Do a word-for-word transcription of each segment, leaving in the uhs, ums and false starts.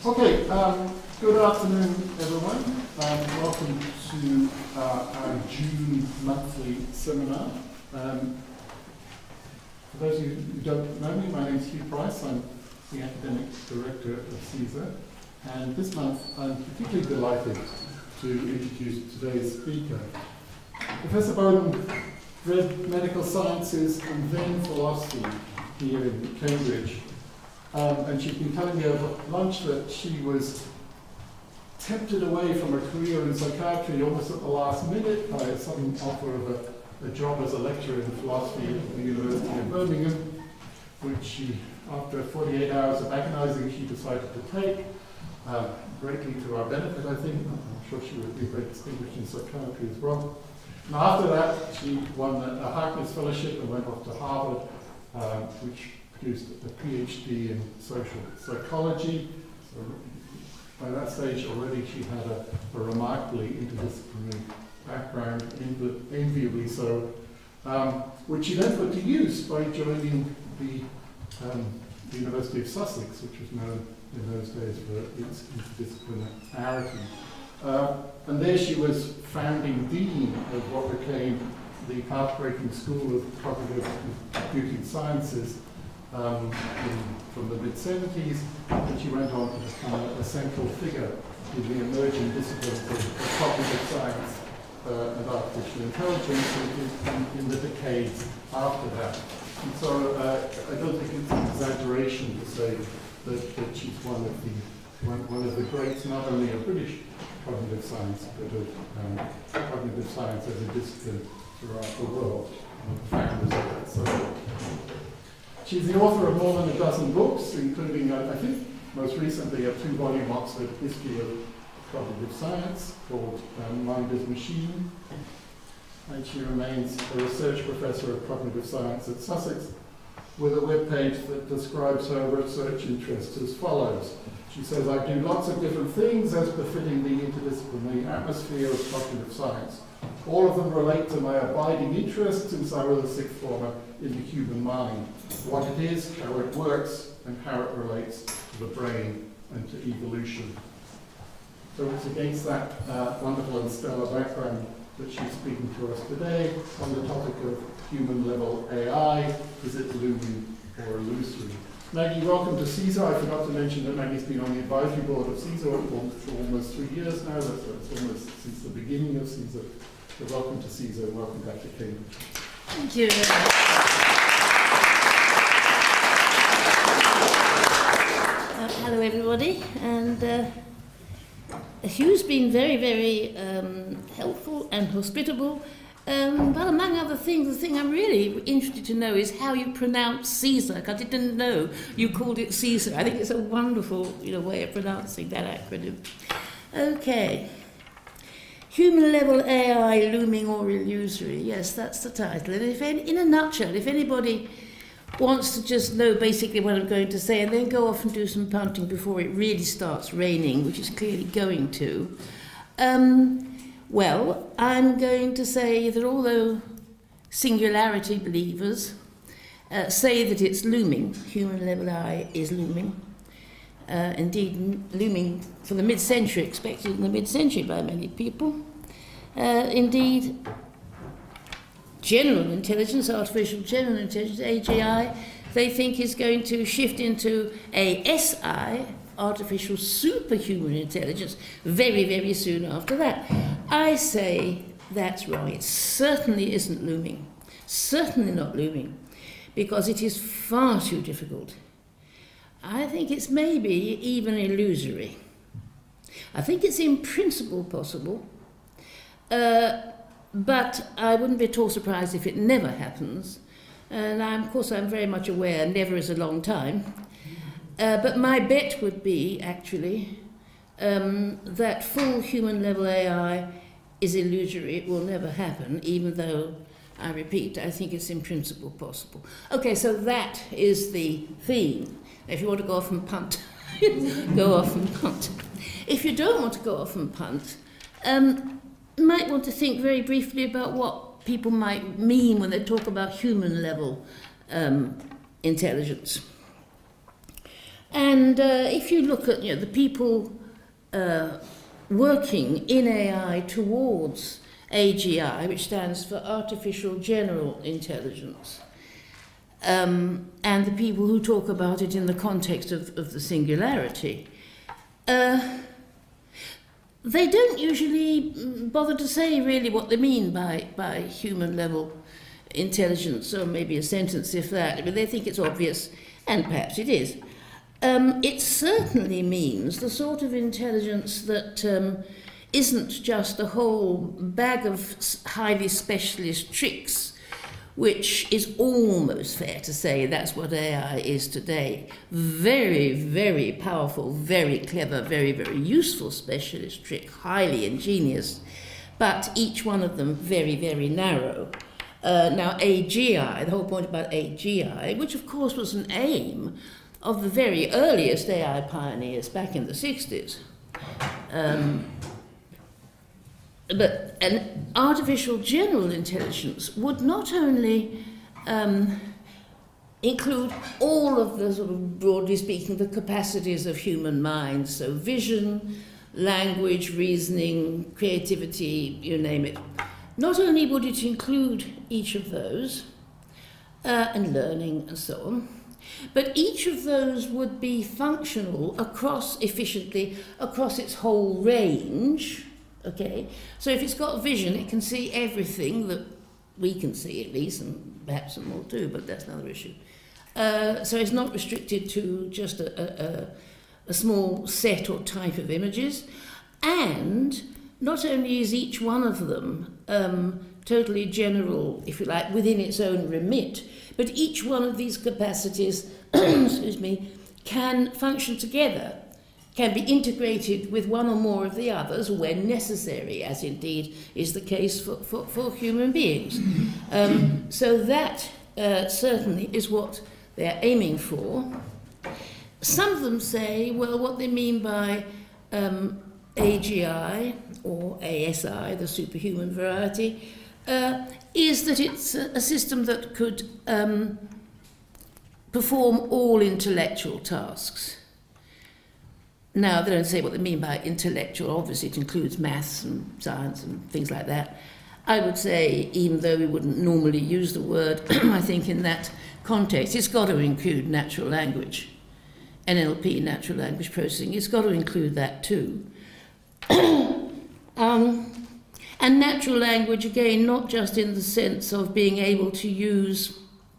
Okay, um, good afternoon, everyone. Um, welcome to uh, our June monthly seminar. Um, for those of you who don't know me, my name is Hugh Price. I'm the Academic Director of C S E R. And this month, I'm particularly delighted to introduce today's speaker. Professor Boden read medical sciences and then philosophy here in Cambridge. Um, and she's been telling me over lunch that she was tempted away from a career in psychiatry almost at the last minute by a sudden offer of a, a job as a lecturer in philosophy at the University of Birmingham, which she, after forty-eight hours of agonizing, she decided to take, uh, greatly to our benefit, I think. I'm sure she would be very distinguished in psychiatry as well. And after that, she won a, a Harkness Fellowship and went off to Harvard, uh, which produced a PhD in social psychology. So by that stage already she had a, a remarkably interdisciplinary background, enviably so, um, which she then put to use by joining the, um, the University of Sussex, which was known in those days for its interdisciplinarity. Uh, and there she was founding dean of what became the path-breaking School of Cognitive Computing Sciences Um, in, from the mid seventies, and she went on to become a, a central figure in the emerging disciplines of, of cognitive science uh, and artificial intelligence in, in, in the decades after that. And so uh, I don't think it's an exaggeration to say that, that she's one of the one, one of the greats, not only of British cognitive science, but of um, cognitive science as a discipline throughout the world. Founders of that. So, she's the author of more than a dozen books, including, uh, I think, most recently a two-volume Oxford history of cognitive science called um, Mind as Machine. And she remains a research professor of cognitive science at Sussex with a webpage that describes her research interests as follows. She says, I do lots of different things as befitting the interdisciplinary atmosphere of cognitive science. All of them relate to my abiding interest since I was a sixth former in the human mind, what it is, how it works, and how it relates to the brain and to evolution. So it's against that uh, wonderful and stellar background that she's speaking to us today on the topic of human-level A I. Is it looming or illusory? Maggie, welcome to C S E R. I forgot to mention that Maggie's been on the advisory board of C S E R for almost three years now. That's, that's almost since the beginning of C S E R. So welcome to C S E R. Welcome back to Cambridge. Thank you. Uh, hello, everybody. And uh, Hugh's been very, very um, helpful and hospitable. Um, but among other things, the thing I'm really interested to know is how you pronounce C S E R. I didn't know you called it C S E R. I think it's a wonderful, you know, way of pronouncing that acronym. Okay. Human level A I, looming or illusory. Yes, that's the title. And if any, in a nutshell, if anybody wants to just know basically what I'm going to say and then go off and do some punting before it really starts raining, which is clearly going to, um, well, I'm going to say that although singularity believers uh, say that it's looming, human level A I is looming, uh, indeed looming for the mid-century, expected in the mid-century by many people, uh, indeed general intelligence, artificial general intelligence, A G I, they think is going to shift into A S I, artificial superhuman intelligence, very, very soon after that. I say that's wrong. It certainly isn't looming. Certainly not looming, because it is far too difficult. I think it's maybe even illusory. I think it's in principle possible, uh, but I wouldn't be at all surprised if it never happens. And I'm, of course, I'm very much aware never is a long time. Uh, but my bet would be, actually, um, that full human-level A I is illusory. It will never happen, even though, I repeat, I think it's in principle possible. Okay, so that is the theme. If you want to go off and punt, go off and punt. If you don't want to go off and punt, um, you might want to think very briefly about what people might mean when they talk about human-level um, intelligence. And uh, if you look at, you know, the people uh, working in A I towards A G I, which stands for Artificial General Intelligence, um, and the people who talk about it in the context of, of the singularity, uh, they don't usually bother to say really what they mean by, by human level intelligence, or maybe a sentence if that. I mean, they think it's obvious, and perhaps it is. Um, it certainly means the sort of intelligence that um, isn't just a whole bag of highly specialist tricks, which is almost fair to say that's what A I is today. Very, very powerful, very clever, very, very useful specialist trick, highly ingenious, but each one of them very, very narrow. Uh, now, A G I, the whole point about A G I, which of course was an aim of the very earliest A I pioneers back in the sixties. Um, but an artificial general intelligence would not only um, include all of the, sort of broadly speaking, the capacities of human minds, so vision, language, reasoning, creativity, you name it. Not only would it include each of those, uh, and learning and so on, but each of those would be functional across, efficiently, across its whole range, okay? So if it's got vision, it can see everything that we can see, at least, and perhaps some more too, but that's another issue. Uh, so it's not restricted to just a, a, a small set or type of images, and not only is each one of them um, totally general, if you like, within its own remit, but each one of these capacities, excuse me, can function together, can be integrated with one or more of the others when necessary, as indeed is the case for, for, for human beings. Um, so that uh, certainly is what they're aiming for. Some of them say, well, what they mean by um, A G I or A S I, the superhuman variety, uh, is that it's a, a system that could um, perform all intellectual tasks. Now, they don't say what they mean by intellectual. Obviously, it includes maths and science and things like that. I would say, even though we wouldn't normally use the word, I think in that context, it's got to include natural language. N L P, natural language processing, it's got to include that too. um, and natural language, again, not just in the sense of being able to use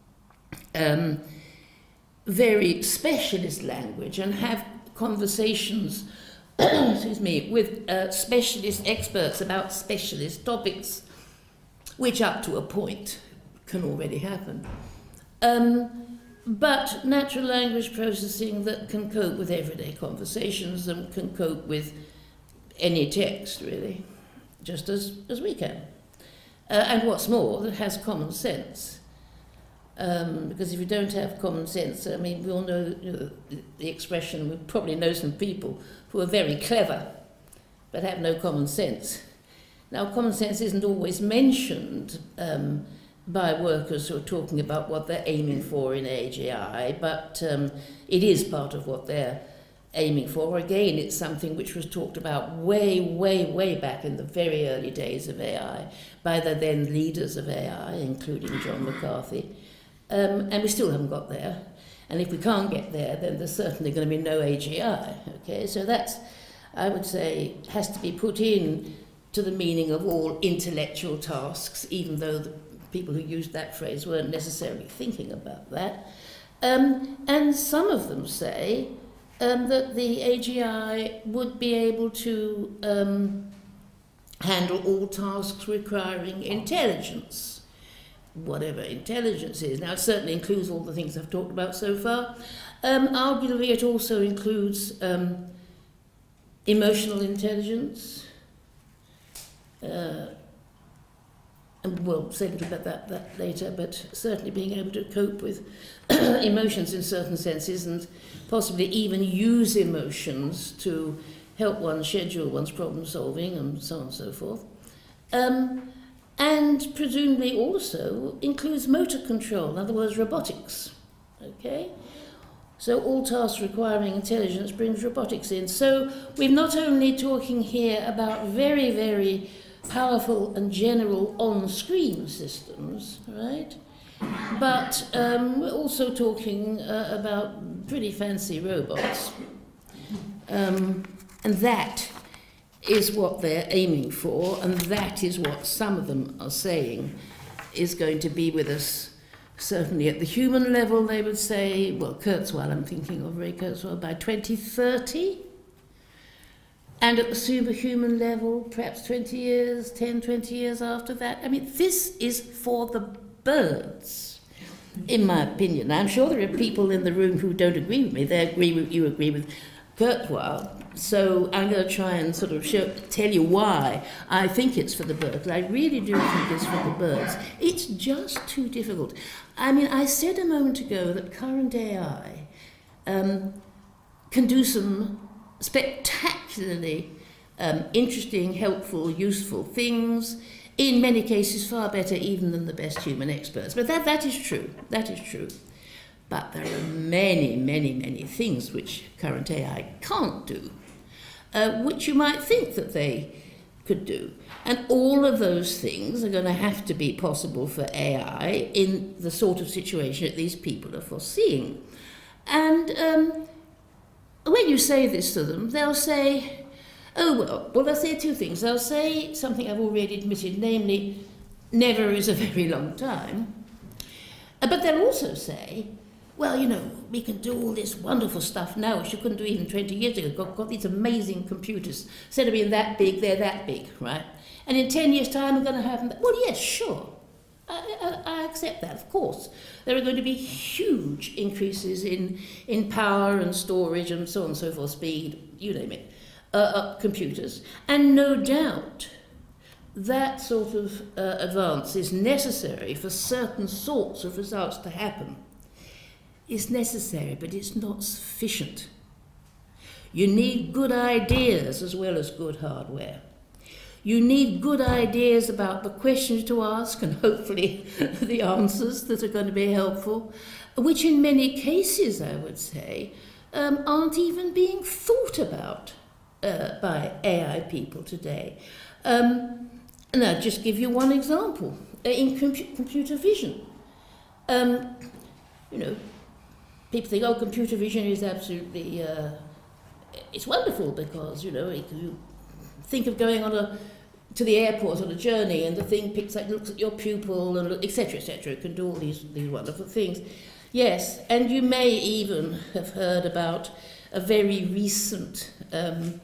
um, very specialist language and have conversations excuse me, with uh, specialist experts about specialist topics, which up to a point can already happen. Um, but natural language processing that can cope with everyday conversations and can cope with any text, really, just as, as we can. Uh, and what's more, that has common sense. Um, because if you don't have common sense, I mean, we all know, you know the, the expression, we probably know some people who are very clever but have no common sense. Now, common sense isn't always mentioned um, by workers who are talking about what they're aiming for in A G I, but um, it is part of what they're aiming for. Again, it's something which was talked about way, way, way back in the very early days of A I by the then leaders of A I, including John McCarthy. Um, and we still haven't got there. And if we can't get there, then there's certainly going to be no A G I. Okay, so that's, I would say, has to be put in to the meaning of all intellectual tasks, even though the people who used that phrase weren't necessarily thinking about that. Um, and some of them say um, that the A G I would be able to um, handle all tasks requiring intelligence, whatever intelligence is. Now, it certainly includes all the things I've talked about so far. Um, arguably, it also includes um, emotional intelligence. Uh, and we'll say a little about that, that later, but certainly being able to cope with emotions in certain senses and possibly even use emotions to help one schedule one's problem solving and so on and so forth. Um, and presumably also includes motor control, in other words, robotics. Okay? So all tasks requiring intelligence brings robotics in. So we're not only talking here about very, very powerful and general on-screen systems, right? But um, we're also talking uh, about pretty fancy robots. Um, and that is what they're aiming for, and that is what some of them are saying is going to be with us. Certainly at the human level, they would say, well, Kurzweil, I'm thinking of Ray Kurzweil, by twenty thirty. And at the superhuman level, perhaps twenty years, ten, twenty years after that. I mean, this is for the birds, in my opinion. I'm sure there are people in the room who don't agree with me. They agree with, you agree with Kurzweil. So I'm going to try and sort of show, tell you why I think it's for the birds. I really do think it's for the birds. It's just too difficult. I mean, I said a moment ago that current A I um, can do some spectacularly um, interesting, helpful, useful things, in many cases far better even than the best human experts. But that, that is true. That is true. But there are many, many, many things which current A I can't do, uh, which you might think that they could do. And all of those things are going to have to be possible for A I in the sort of situation that these people are foreseeing. And um, when you say this to them, they'll say, oh, well, well, they'll say two things. They'll say something I've already admitted, namely, never is a very long time. Uh, but they'll also say, well, you know, we can do all this wonderful stuff now, which you couldn't do even twenty years ago. Got, got these amazing computers. Instead of being that big, they're that big, right? And in ten years' time, we're going to have them. Well, yes, sure. I, I, I accept that, of course. There are going to be huge increases in, in power and storage and so on and so forth, speed, you name it, uh, uh, computers. And no doubt that sort of uh, advance is necessary for certain sorts of results to happen. It's necessary, but it's not sufficient. You need good ideas as well as good hardware. You need good ideas about the questions to ask and hopefully the answers that are going to be helpful, which in many cases, I would say, um, aren't even being thought about uh, by A I people today. Um, and I'll just give you one example. Uh, in com computer vision, um, you know, people think, oh, computer vision is absolutely, uh, it's wonderful because, you know, it, you think of going on a, to the airport on a journey and the thing picks up, looks at your pupil, and et cetera, et cetera. It can do all these, these wonderful things. Yes, and you may even have heard about a very recent um,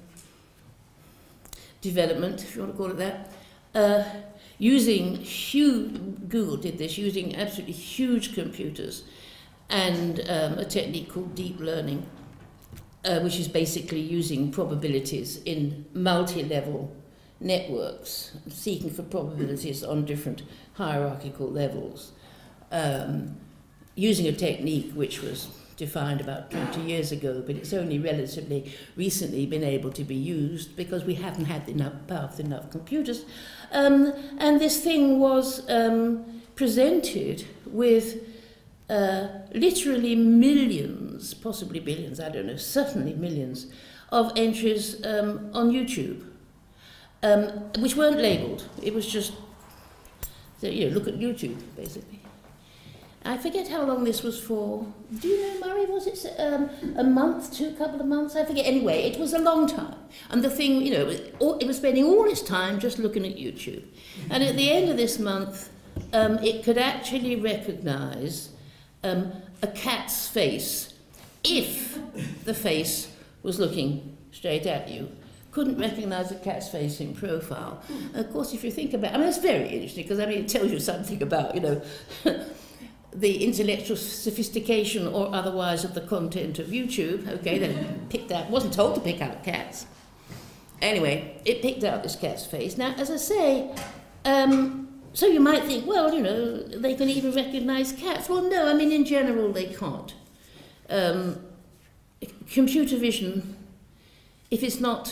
development, if you want to call it that, uh, using huge, Google did this, using absolutely huge computers and um, a technique called deep learning, uh, which is basically using probabilities in multi-level networks, seeking for probabilities on different hierarchical levels, um, using a technique which was defined about twenty years ago, but it's only relatively recently been able to be used because we haven't had enough powerful enough computers. Um, and this thing was um, presented with uh, literally millions, possibly billions, I don't know, certainly millions, of entries um, on YouTube, um, which weren't labelled. It was just, so, you know, look at YouTube, basically. I forget how long this was for. Do you know, Murray, was it um, a month, two, couple of months? I forget. Anyway, it was a long time. And the thing, you know, it was, it was spending all its time just looking at YouTube. And at the end of this month, um, it could actually recognise um, a cat's face if the face was looking straight at you. Couldn't recognise a cat's face in profile. And of course, if you think about it, I mean, it's very interesting because, I mean, it tells you something about, you know, the intellectual sophistication or otherwise of the content of YouTube. Okay, then picked out, wasn't told to pick out cats. Anyway, it picked out this cat's face. Now, as I say, um, so you might think, well, you know, they can even recognise cats. Well, no, I mean, in general, they can't. Um, computer vision, if it's not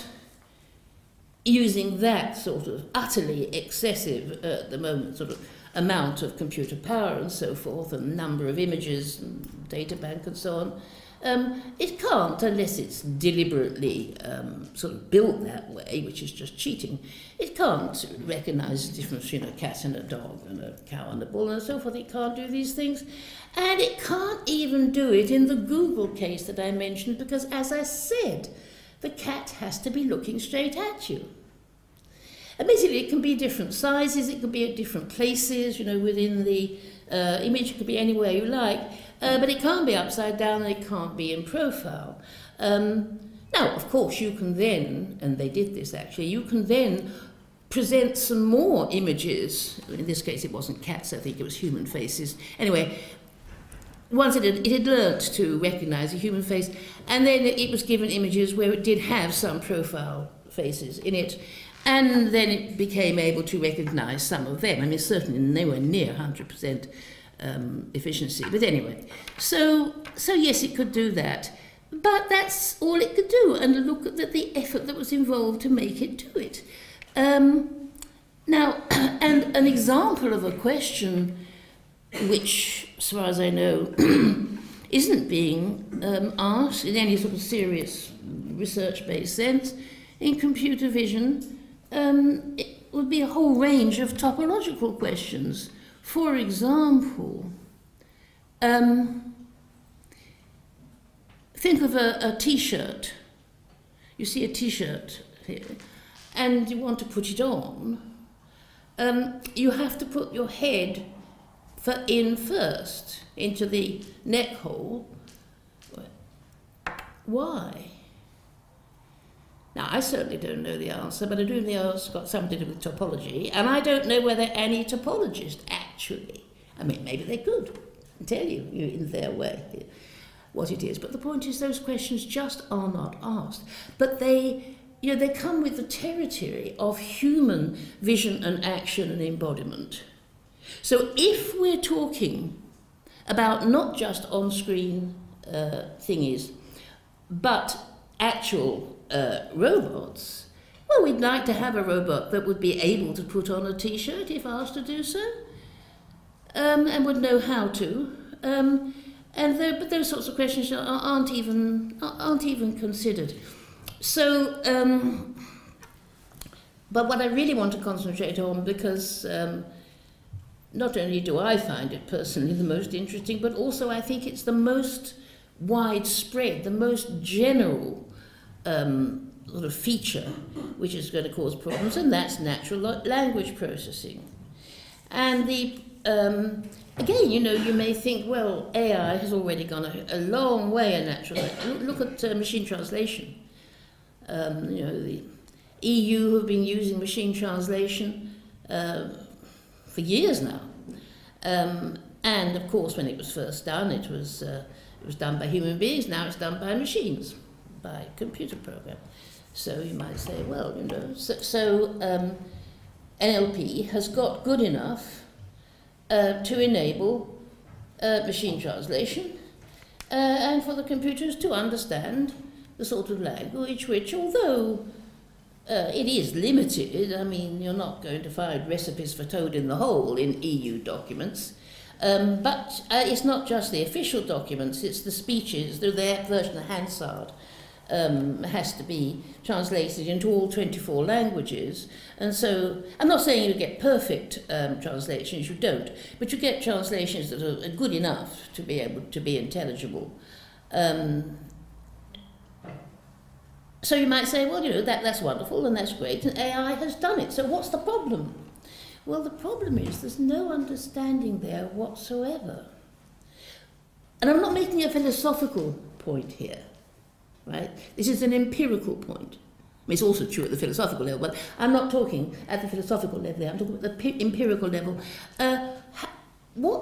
using that sort of utterly excessive, uh, at the moment, sort of amount of computer power and so forth, and number of images and data bank and so on, Um, it can't, unless it's deliberately um, sort of built that way, which is just cheating. It can't recognise the difference between a cat and a dog and a cow and a bull and so forth. It can't do these things. And it can't even do it in the Google case that I mentioned, because, as I said, the cat has to be looking straight at you. Admittedly, it can be different sizes, it could be at different places, you know, within the uh, image, it could be anywhere you like, uh, but it can't be upside down and it can't be in profile. Um, now, of course, you can then, and they did this actually, you can then present some more images. In this case, it wasn't cats, I think it was human faces. Anyway, once it had, it had learnt to recognise a human face, and then it was given images where it did have some profile faces in it. And then it became able to recognise some of them. I mean, certainly nowhere near one hundred percent um, efficiency. But anyway, so, so yes, it could do that. But that's all it could do. And look at the, the effort that was involved to make it do it. Um, now, and an example of a question which, as far as I know, isn't being um, asked in any sort of serious research-based sense in computer vision, Um, it would be a whole range of topological questions. For example, um, think of a, a t-shirt. You see a t-shirt here, and you want to put it on. Um, you have to put your head for in first, into the neck hole. Why? Now, I certainly don't know the answer, but I do know the answer's got something to do with topology, and I don't know whether any topologist actually, I mean, maybe they could tell you in their way what it is, but the point is those questions just are not asked. But they, you know, they come with the territory of human vision and action and embodiment. So if we're talking about not just on-screen uh, thingies, but actual Uh, robots, well, we'd like to have a robot that would be able to put on a t-shirt if asked to do so, um, and would know how to. Um, and the, but those sorts of questions aren't even aren't even considered. So, um, but what I really want to concentrate on, because um, not only do I find it personally the most interesting, but also I think it's the most widespread, the most general Um, sort of feature which is going to cause problems, and that's natural language processing. And the um, again, you know, you may think, well, A I has already gone a, a long way in natural language. Look at uh, machine translation. Um, you know, the E U have been using machine translation uh, for years now. Um, and of course, when it was first done, it was uh, it was done by human beings. Now it's done by machines, by computer program. So you might say, well, you know, so, so um, N L P has got good enough uh, to enable uh, machine translation uh, and for the computers to understand the sort of language which, although uh, it is limited, I mean, you're not going to find recipes for toad in the hole in E U documents, um, but uh, it's not just the official documents, it's the speeches, their version of Hansard, Um, has to be translated into all twenty-four languages. And so, I'm not saying you get perfect um, translations, you don't, but you get translations that are good enough to be able to be intelligible. Um, so you might say, well, you know, that, that's wonderful and that's great, and A I has done it, so what's the problem? Well, the problem is there's no understanding there whatsoever. And I'm not making a philosophical point here. Right? This is an empirical point. I mean, it's also true at the philosophical level, but I'm not talking at the philosophical level there, I'm talking at the empirical level. Uh, what,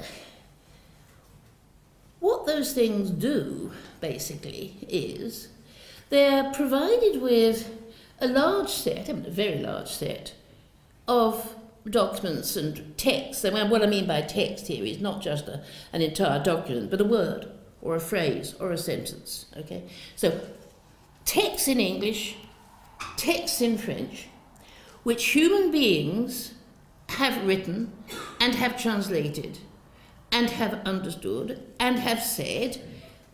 what those things do, basically, is they're provided with a large set, I mean a very large set, of documents and text. And what I mean by text here is not just a, an entire document, but a word, or a phrase, or a sentence, okay? So, text in English, text in French, which human beings have written and have translated and have understood and have said,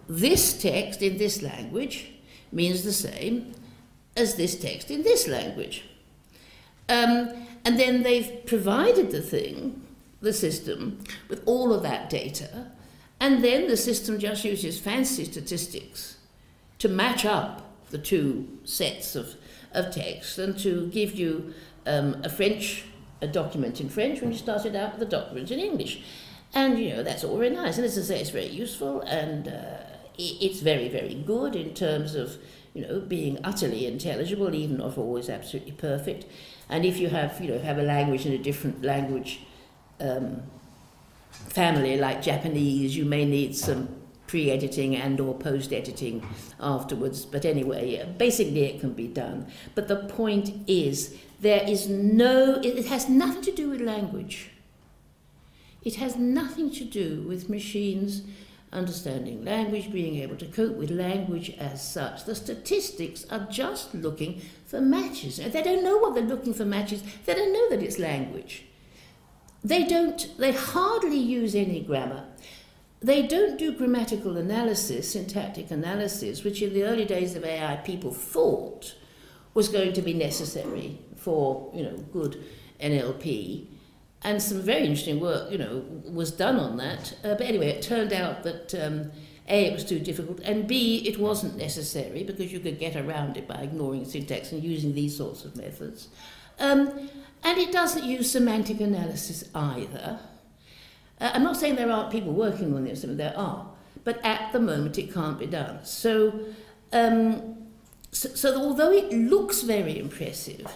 this text in this language means the same as this text in this language. Um, and then they've provided the thing, the system, with all of that data, and then the system just uses fancy statistics to match up the two sets of, of text and to give you um, a French a document in French when you started out with a document in English. And, you know, that's all very nice. And as I say, it's very useful, and uh, it's very, very good in terms of, you know, being utterly intelligible, even not always absolutely perfect. And if you have, you know, have a language in a different language um, family, like Japanese, you may need some pre-editing and or post-editing afterwards. But anyway, yeah, basically it can be done. But the point is, there is no, it has nothing to do with language. It has nothing to do with machines understanding language, being able to cope with language as such. The statistics are just looking for matches. They don't know what they're looking for matches. They don't know that it's language. They don't, they hardly use any grammar. They don't do grammatical analysis, syntactic analysis, which in the early days of A I people thought was going to be necessary for, you know, good N L P. And some very interesting work, you know, was done on that. Uh, but anyway, it turned out that um, A, it was too difficult, and B, it wasn't necessary because you could get around it by ignoring syntax and using these sorts of methods. Um, and it doesn't use semantic analysis either. Uh, I'm not saying there aren't people working on this, I mean, there are, but at the moment it can't be done. So, um, so, so although it looks very impressive,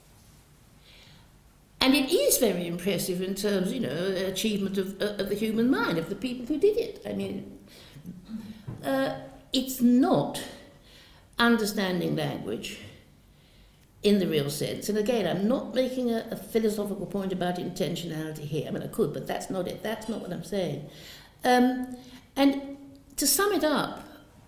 and it is very impressive in terms, you know, achievement of, of the human mind, of the people who did it. I mean, uh, it's not understanding language in the real sense. And again, I'm not making a, a philosophical point about intentionality here. I mean, I could, but that's not it. That's not what I'm saying. Um, and to sum it up,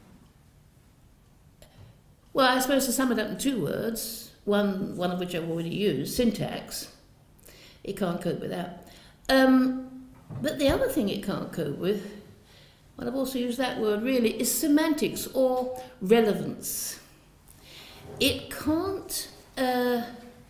well, I suppose to sum it up in two words, one, one of which I've already used, syntax. It can't cope with that. Um, but the other thing it can't cope with, well, I've also used that word really, is semantics or relevance. It can't, uh,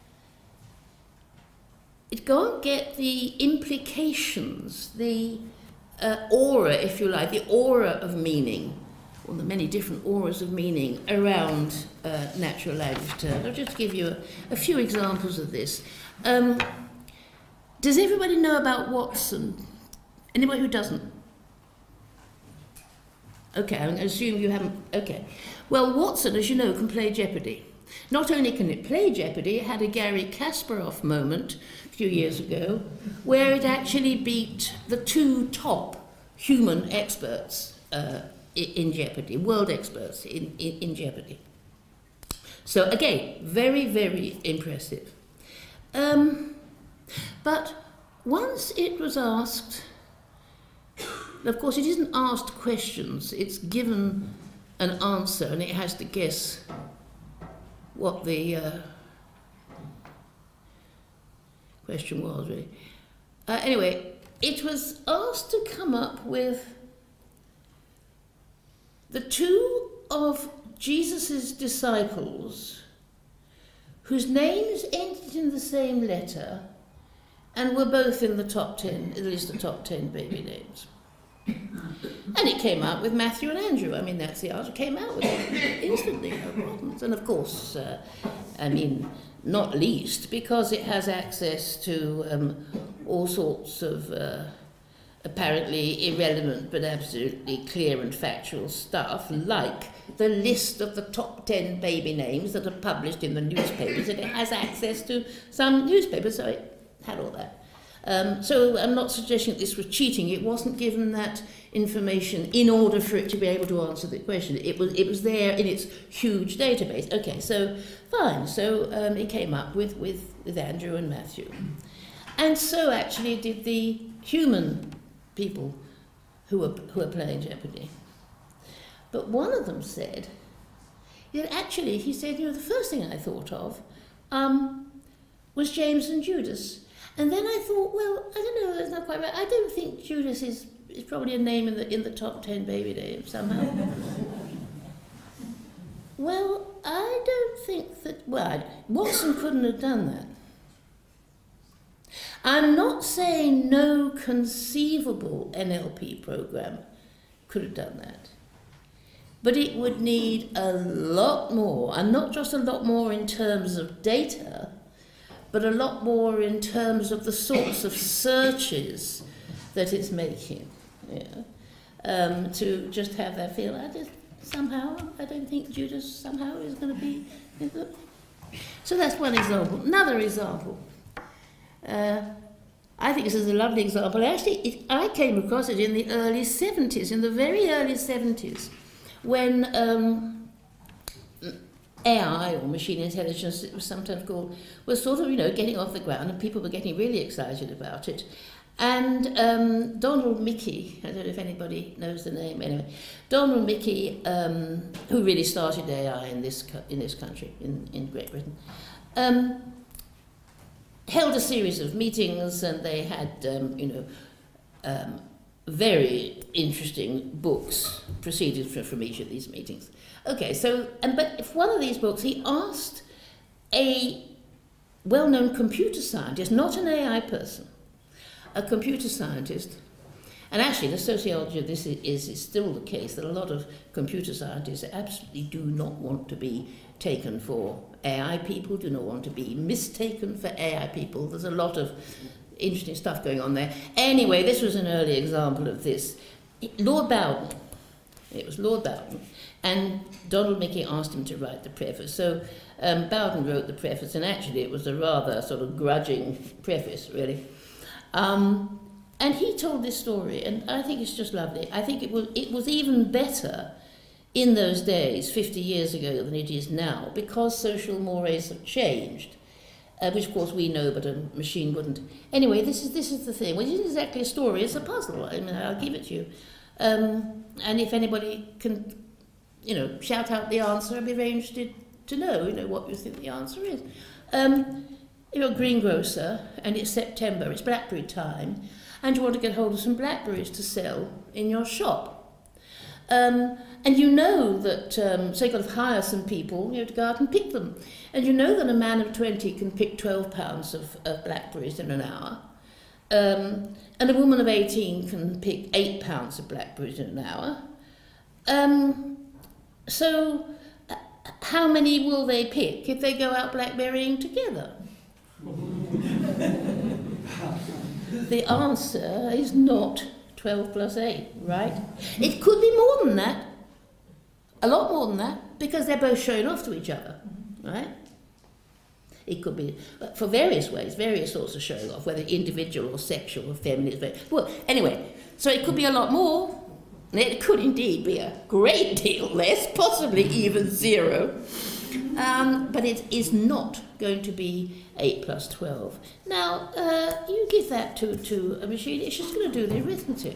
it can't get the implications, the uh, aura, if you like, the aura of meaning, or the many different auras of meaning around uh, natural language terms. I'll just give you a, a few examples of this. Um, Does everybody know about Watson? Anybody who doesn't? Okay, I'm going to assume you haven't. Okay. Well, Watson, as you know, can play Jeopardy. Not only can it play Jeopardy, it had a Gary Kasparov moment a few years ago where it actually beat the two top human experts uh, in Jeopardy, world experts in, in, in Jeopardy. So again, very, very impressive. Um, But once it was asked, of course it isn't asked questions, it's given an answer and it has to guess what the uh, question was, really. Uh, anyway, it was asked to come up with the two of Jesus' disciples whose names ended in the same letter and were both in the top ten, at least the top ten baby names. And it came out with Matthew and Andrew. I mean, that's the answer. It came out with it instantly, no problems. And of course, uh, I mean, not least because it has access to um, all sorts of uh, apparently irrelevant but absolutely clear and factual stuff, like the list of the top ten baby names that are published in the newspapers, and it has access to some newspapers, so it had all that. Um, so I'm not suggesting that this was cheating. It wasn't given that information in order for it to be able to answer the question. It was, it was there in its huge database. Okay, so fine. So um, it came up with, with, with Andrew and Matthew. And so actually did the human people who were, who were playing Jeopardy. But one of them said, you know, actually, he said, you know, the first thing I thought of um, was James and Judas. And then I thought, well, I don't know, that's not quite right. I don't think Judas is, is probably a name in the, in the top ten baby names somehow. Well, I don't think that, well, Watson couldn't have done that. I'm not saying no conceivable N L P program could have done that. But it would need a lot more, and not just a lot more in terms of data, but a lot more in terms of the sorts of searches that it's making. Yeah. Um, to just have that feel, I just, somehow, I don't think Judas somehow is going to be... So that's one example. Another example. Uh, I think this is a lovely example. Actually, it, I came across it in the early seventies, in the very early seventies, when um, A I, or machine intelligence, it was sometimes called, was sort of, you know, getting off the ground, and people were getting really excited about it. And um, Donald Mickey, I don't know if anybody knows the name, anyway, Donald Mickey, um, who really started A I in this in this country, in, in Great Britain, um, held a series of meetings, and they had, um, you know, um, very interesting books proceeded from, from each of these meetings. Okay, so, and but if one of these books, he asked a well-known computer scientist, not an A I person, a computer scientist, and actually the sociology of this is, is, is still the case, that a lot of computer scientists absolutely do not want to be taken for A I people, do not want to be mistaken for A I people. There's a lot of interesting stuff going on there. Anyway, this was an early example of this. Lord Bowden, it was Lord Bowden, and Donald Mickey asked him to write the preface. So um, Bowden wrote the preface, and actually it was a rather sort of grudging preface, really. Um, and he told this story, and I think it's just lovely. I think it was, it was even better in those days, fifty years ago, than it is now, because social mores have changed. Uh, which of course we know, but a machine wouldn't. Anyway, this is this is the thing. Well, it isn't exactly a story; it's a puzzle. I mean, I'll give it to you. Um, and if anybody can, you know, shout out the answer, I'd be very interested to know, you know, what you think the answer is. Um, you're a greengrocer, and it's September. It's blackberry time, and you want to get hold of some blackberries to sell in your shop. Um, and you know that, um, so you've got to hire some people, you know, to go out and pick them. And you know that a man of twenty can pick twelve pounds of, of blackberries in an hour. Um, and a woman of eighteen can pick eight pounds of blackberries in an hour. Um, so uh, how many will they pick if they go out blackberrying together? The answer is not twelve plus eight, right? It could be more than that, a lot more than that, because they're both showing off to each other, right? It could be, for various ways, various sorts of showing off, whether individual or sexual or feminist. Well, anyway, so it could be a lot more. It could indeed be a great deal less, possibly even zero. Um, but it is not going to be eight plus twelve. Now, uh, you give that to, to a machine, it's just going to do the arithmetic.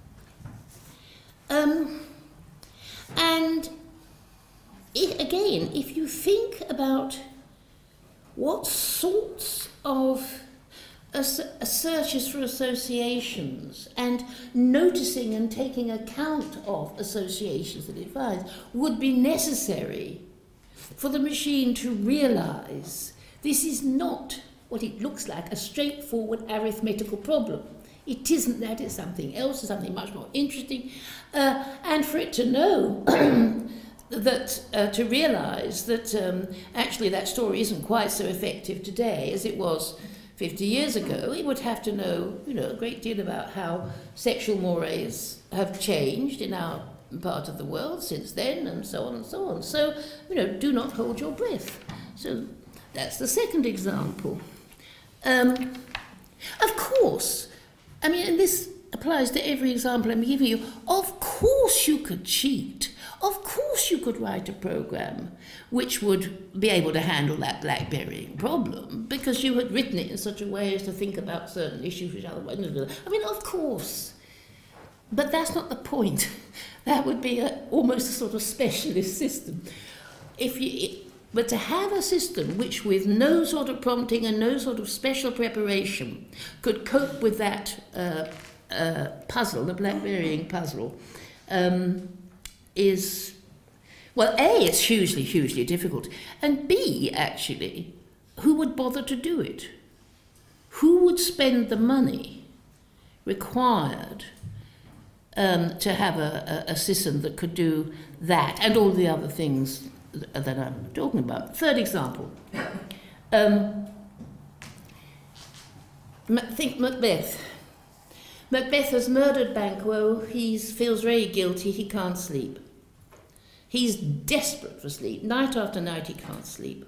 Um, and it, again, if you think about what sorts of searches for associations and noticing and taking account of associations that it finds would be necessary for the machine to realise this is not what it looks like, a straightforward arithmetical problem. It isn't that, it's something else, it's something much more interesting. Uh, and for it to know that, uh, to realise that um, actually that story isn't quite so effective today as it was fifty years ago, it would have to know, you know, a great deal about how sexual mores have changed in our part of the world since then, and so on and so on. So, you know, do not hold your breath. So that's the second example. Um, of course, I mean, and this applies to every example I'm giving you, of course you could cheat. Of course you could write a program which would be able to handle that blackberrying problem because you had written it in such a way as to think about certain issues which otherwise... I mean, of course. But that's not the point. That would be a, almost a sort of specialist system. If you, But to have a system which, with no sort of prompting and no sort of special preparation, could cope with that uh, uh, puzzle, the Blackberrying puzzle, um, is, well, A, it's hugely, hugely difficult, and B, actually, who would bother to do it? Who would spend the money required um, to have a, a, a system that could do that and all the other things that I'm talking about? Third example. Um, think Macbeth. Macbeth has murdered Banquo. He feels very guilty. He can't sleep. He's desperate for sleep. Night after night he can't sleep.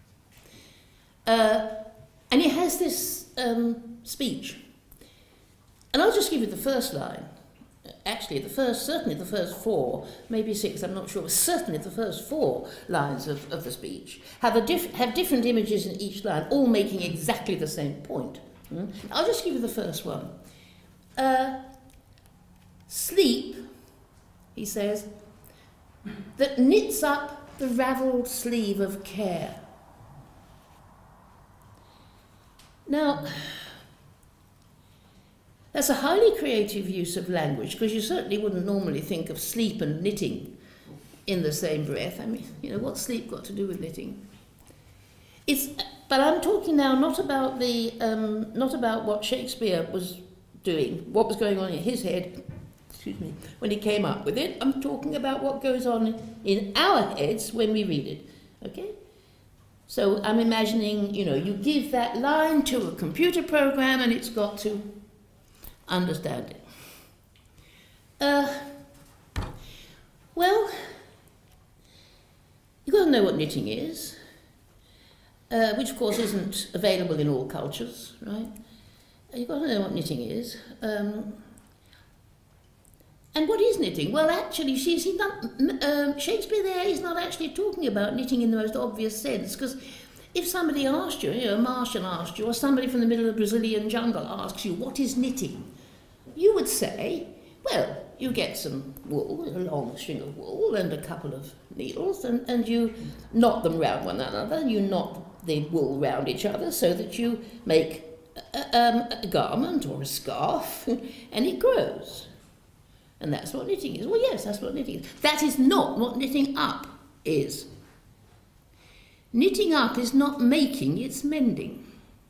Uh, and he has this um, speech. And I'll just give you the first line. Actually, the first, certainly the first four, maybe six, I'm not sure, but certainly the first four lines of, of the speech have, a diff have different images in each line, all making exactly the same point. Mm? I'll just give you the first one. Uh, sleep, he says, that knits up the ravelled sleeve of care. Now, that's a highly creative use of language, because you certainly wouldn't normally think of sleep and knitting in the same breath. I mean, you know, what's sleep got to do with knitting? It's, but I'm talking now not about the, um, not about what Shakespeare was doing, what was going on in his head, excuse me, when he came up with it. I'm talking about what goes on in our heads when we read it, okay? So I'm imagining, you know, you give that line to a computer program and it's got to understand it. Uh, well, you've got to know what knitting is, uh, which of course isn't available in all cultures, right? You've got to know what knitting is. Um, and what is knitting? Well, actually, she's, he's not, um, Shakespeare there is not actually talking about knitting in the most obvious sense, because if somebody asked you, you know, a Martian asked you, or somebody from the middle of the Brazilian jungle asks you, what is knitting? You would say, well, you get some wool, a long string of wool and a couple of needles, and, and you knot them round one another, you knot the wool round each other so that you make a, um, a garment or a scarf, and it grows. And that's what knitting is. Well, yes, that's what knitting is. That is not what knitting up is. Knitting up is not making, it's mending.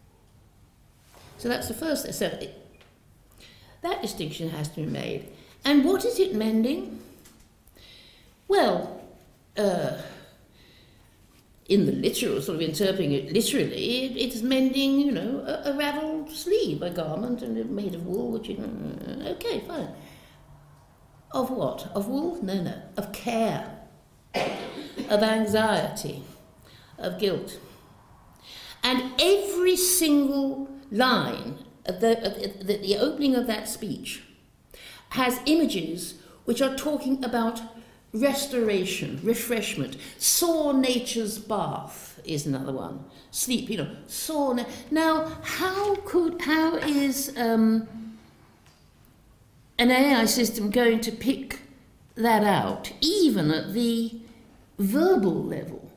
So that's the first thing. So it, that distinction has to be made. And what is it mending? Well, uh, in the literal, sort of interpreting it literally, it, it's mending, you know, a, a ravelled sleeve, a garment, and made of wool, which you, okay, fine. Of what? Of wool? No, no. Of care, of anxiety, of guilt. And every single line at the, at the, the opening of that speech has images which are talking about restoration, refreshment. Saw nature's bath is another one. Sleep, you know, saw. Na now, how could, how is um, an A I system going to pick that out, even at the verbal level?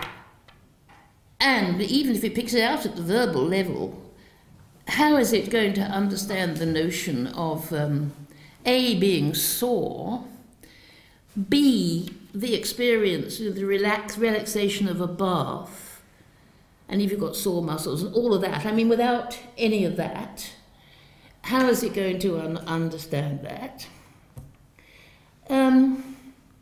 And even if it picks it out at the verbal level, how is it going to understand the notion of um, A, being sore, B, the experience, you know, the relax, relaxation of a bath, and if you've got sore muscles and all of that? I mean, without any of that, how is it going to un understand that? Um,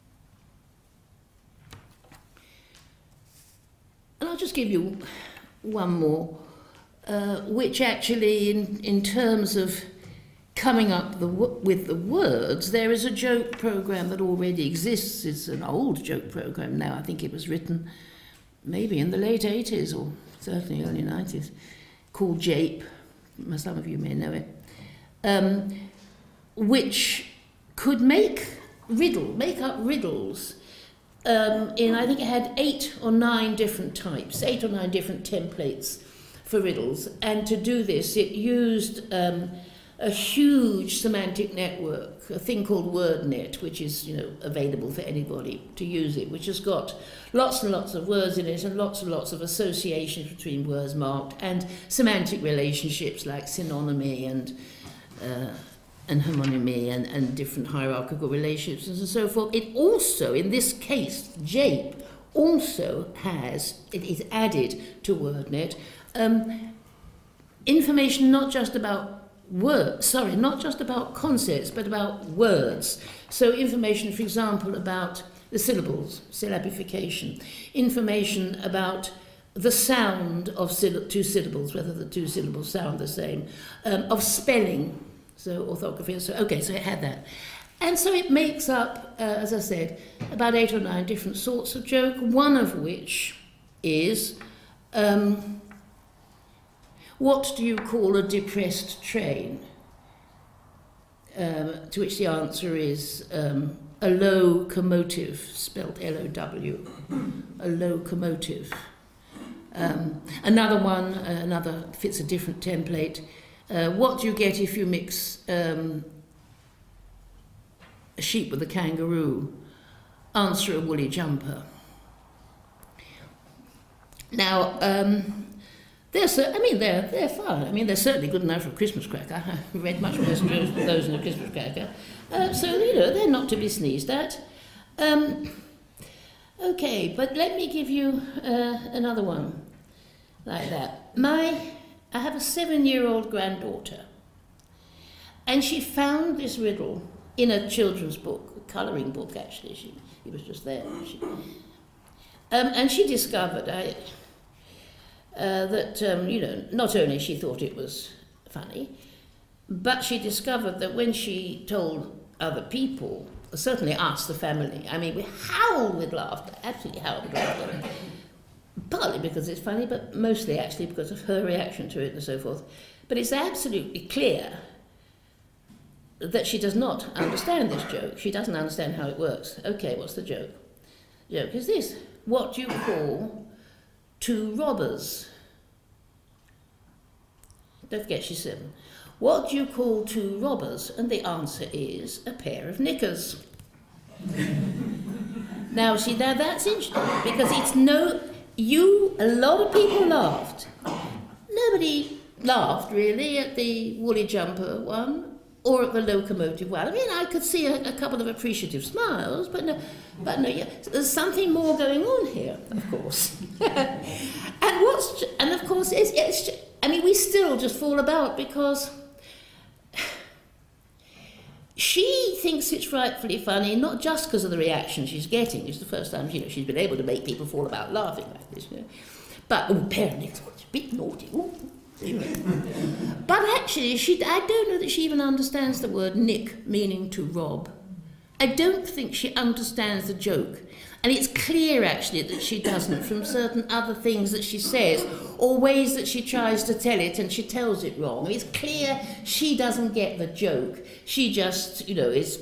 and I'll just give you one more, uh, which actually, in, in terms of coming up the w with the words, there is a joke program that already exists. It's an old joke program now. I think it was written maybe in the late eighties or certainly early nineties, called Jape. Some of you may know it. Um, which could make riddle, make up riddles um, in, I think it had eight or nine different types, eight or nine different templates for riddles. And to do this, it used um, a huge semantic network, a thing called WordNet, which is, you know, available for anybody to use it, which has got lots and lots of words in it and lots and lots of associations between words marked and semantic relationships like synonymy and uh, and homonymy and, and different hierarchical relationships and so forth. It also, in this case, JAPE also has, it is added to WordNet, um, information not just about words, sorry, not just about concepts, but about words. So information, for example, about the syllables, syllabification, information about the sound of syll- two syllables, whether the two syllables sound the same, um, of spelling, so orthography, so okay, so it had that. And so it makes up, uh, as I said, about eight or nine different sorts of joke, one of which is, um, what do you call a depressed train? Um, to which the answer is um, a locomotive, spelt L O W, a locomotive. Um, another one, uh, another fits a different template. Uh, what do you get if you mix um, a sheep with a kangaroo? Answer, a woolly jumper. Now, um, they're, I mean, they're, they're fun. I mean, they're certainly good enough for a Christmas cracker. I've read much worse than those in a Christmas cracker. Uh, so, you know, they're not to be sneezed at. Um, okay, but let me give you uh, another one like that. My, I have a seven-year-old granddaughter, and she found this riddle in a children's book, a colouring book, actually. She, it was just there. She, um, and she discovered I, uh, that, um, you know, not only she thought it was funny, but she discovered that when she told other people, certainly us, the family, I mean, we howled with laughter, absolutely howled with laughter, partly because it's funny, but mostly actually because of her reaction to it and so forth. But it's absolutely clear that she does not understand this joke. She doesn't understand how it works. Okay, what's the joke? The joke is this. What do you call two robbers? Don't forget she's seven. What do you call two robbers? And the answer is a pair of knickers. Now, see, now that's interesting, because it's no... You, a lot of people laughed. Nobody laughed, really, at the woolly jumper one or at the locomotive one. I mean, I could see a, a couple of appreciative smiles, but no, but no, yeah, there's something more going on here, of course. and what's, and of course, it's, it's, I mean, we still just fall about because she thinks it's rightfully funny, not just because of the reaction she's getting. It's the first time, you know, she's been able to make people fall about laughing like this, you know. But, oh, apparently it's a bit naughty. Ooh. But actually, she, I don't know that she even understands the word nick, meaning to rob. I don't think she understands the joke. And it's clear, actually, that she doesn't from certain other things that she says or ways that she tries to tell it and she tells it wrong. It's clear she doesn't get the joke. She just, you know, is...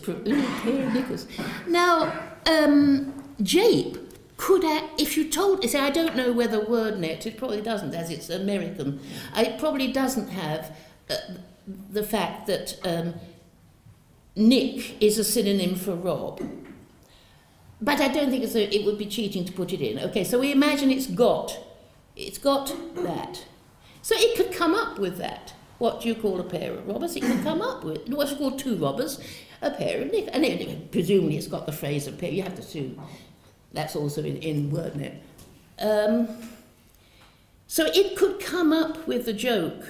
Now, um, Jape could, act, if you told... Say, I don't know whether WordNet, it probably doesn't, as it's American. It probably doesn't have uh, the fact that um, nick is a synonym for rob. But I don't think it's a, it would be cheating to put it in. Okay, so we imagine it's got, it's got that. So it could come up with that. What do you call a pair of robbers? It could come up with, what do you call two robbers? A pair of nick. And it, presumably it's got the phrase of pair. You have to assume that's also in, in WordNet. Um, so it could come up with the joke,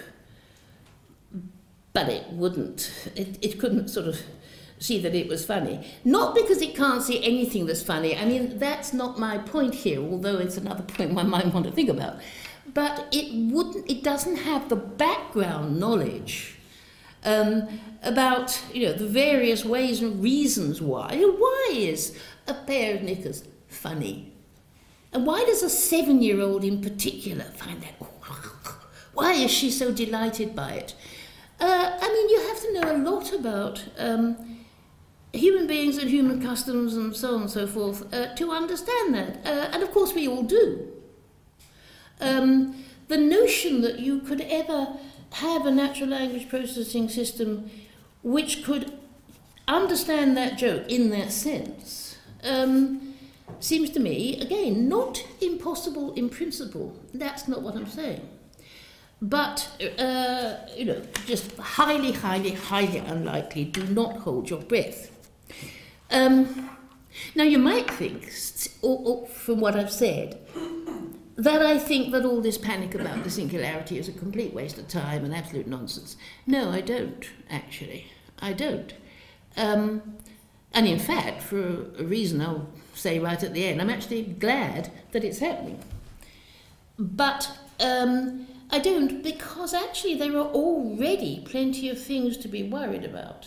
but it wouldn't. It, it couldn't sort of see that it was funny. Not because it can't see anything that's funny. I mean, that's not my point here, although it's another point one might want to think about. But it wouldn't, it doesn't have the background knowledge um, about, you know, the various ways and reasons why. Why is a pair of knickers funny? And why does a seven-year-old in particular find that? Why is she so delighted by it? Uh, I mean, you have to know a lot about um, human beings and human customs and so on and so forth uh, to understand that. Uh, and of course we all do. Um, the notion that you could ever have a natural language processing system which could understand that joke in that sense um, seems to me, again, not impossible in principle. That's not what I'm saying. But, uh, you know, just highly, highly, highly unlikely. Do not hold your breath. Um, now, you might think, or, or from what I've said, that I think that all this panic about the singularity is a complete waste of time and absolute nonsense. No, I don't, actually. I don't. Um, and in fact, for a reason I'll say right at the end, I'm actually glad that it's happening. But um, I don't, because actually there are already plenty of things to be worried about.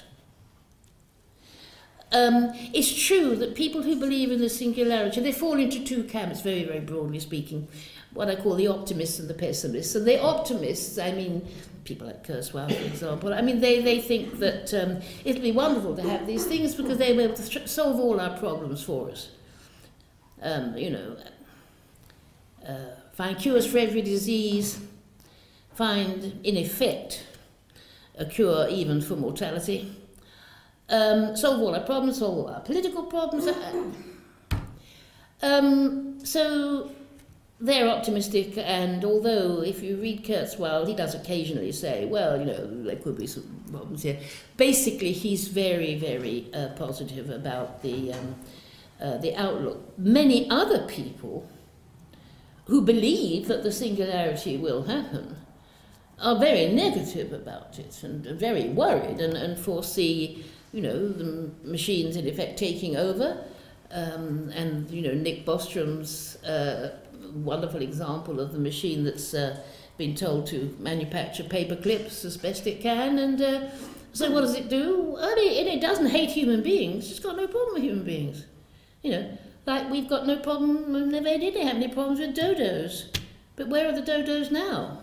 Um, it's true that people who believe in the singularity, they fall into two camps, very, very broadly speaking, what I call the optimists and the pessimists. And the optimists, I mean, people like Kurzweil, for example, I mean, they, they think that um, it'll be wonderful to have these things because they'll be able to solve all our problems for us. Um, you know, uh, find cures for every disease, find, in effect, a cure even for mortality. Um, solve all our problems, solve all our political problems. Um, so they're optimistic, and although if you read Kurzweil, he does occasionally say, well, you know, there could be some problems here. Basically, he's very, very uh, positive about the, um, uh, the outlook. Many other people who believe that the singularity will happen are very negative about it and very worried and, and foresee, you know, the machines in effect taking over. Um, and, you know, Nick Bostrom's uh, wonderful example of the machine that's uh, been told to manufacture paper clips as best it can. And uh, so what does it do? Well, it, it doesn't hate human beings. It's got no problem with human beings. You know, like we've got no problem, we never did have any problems with dodos. But where are the dodos now?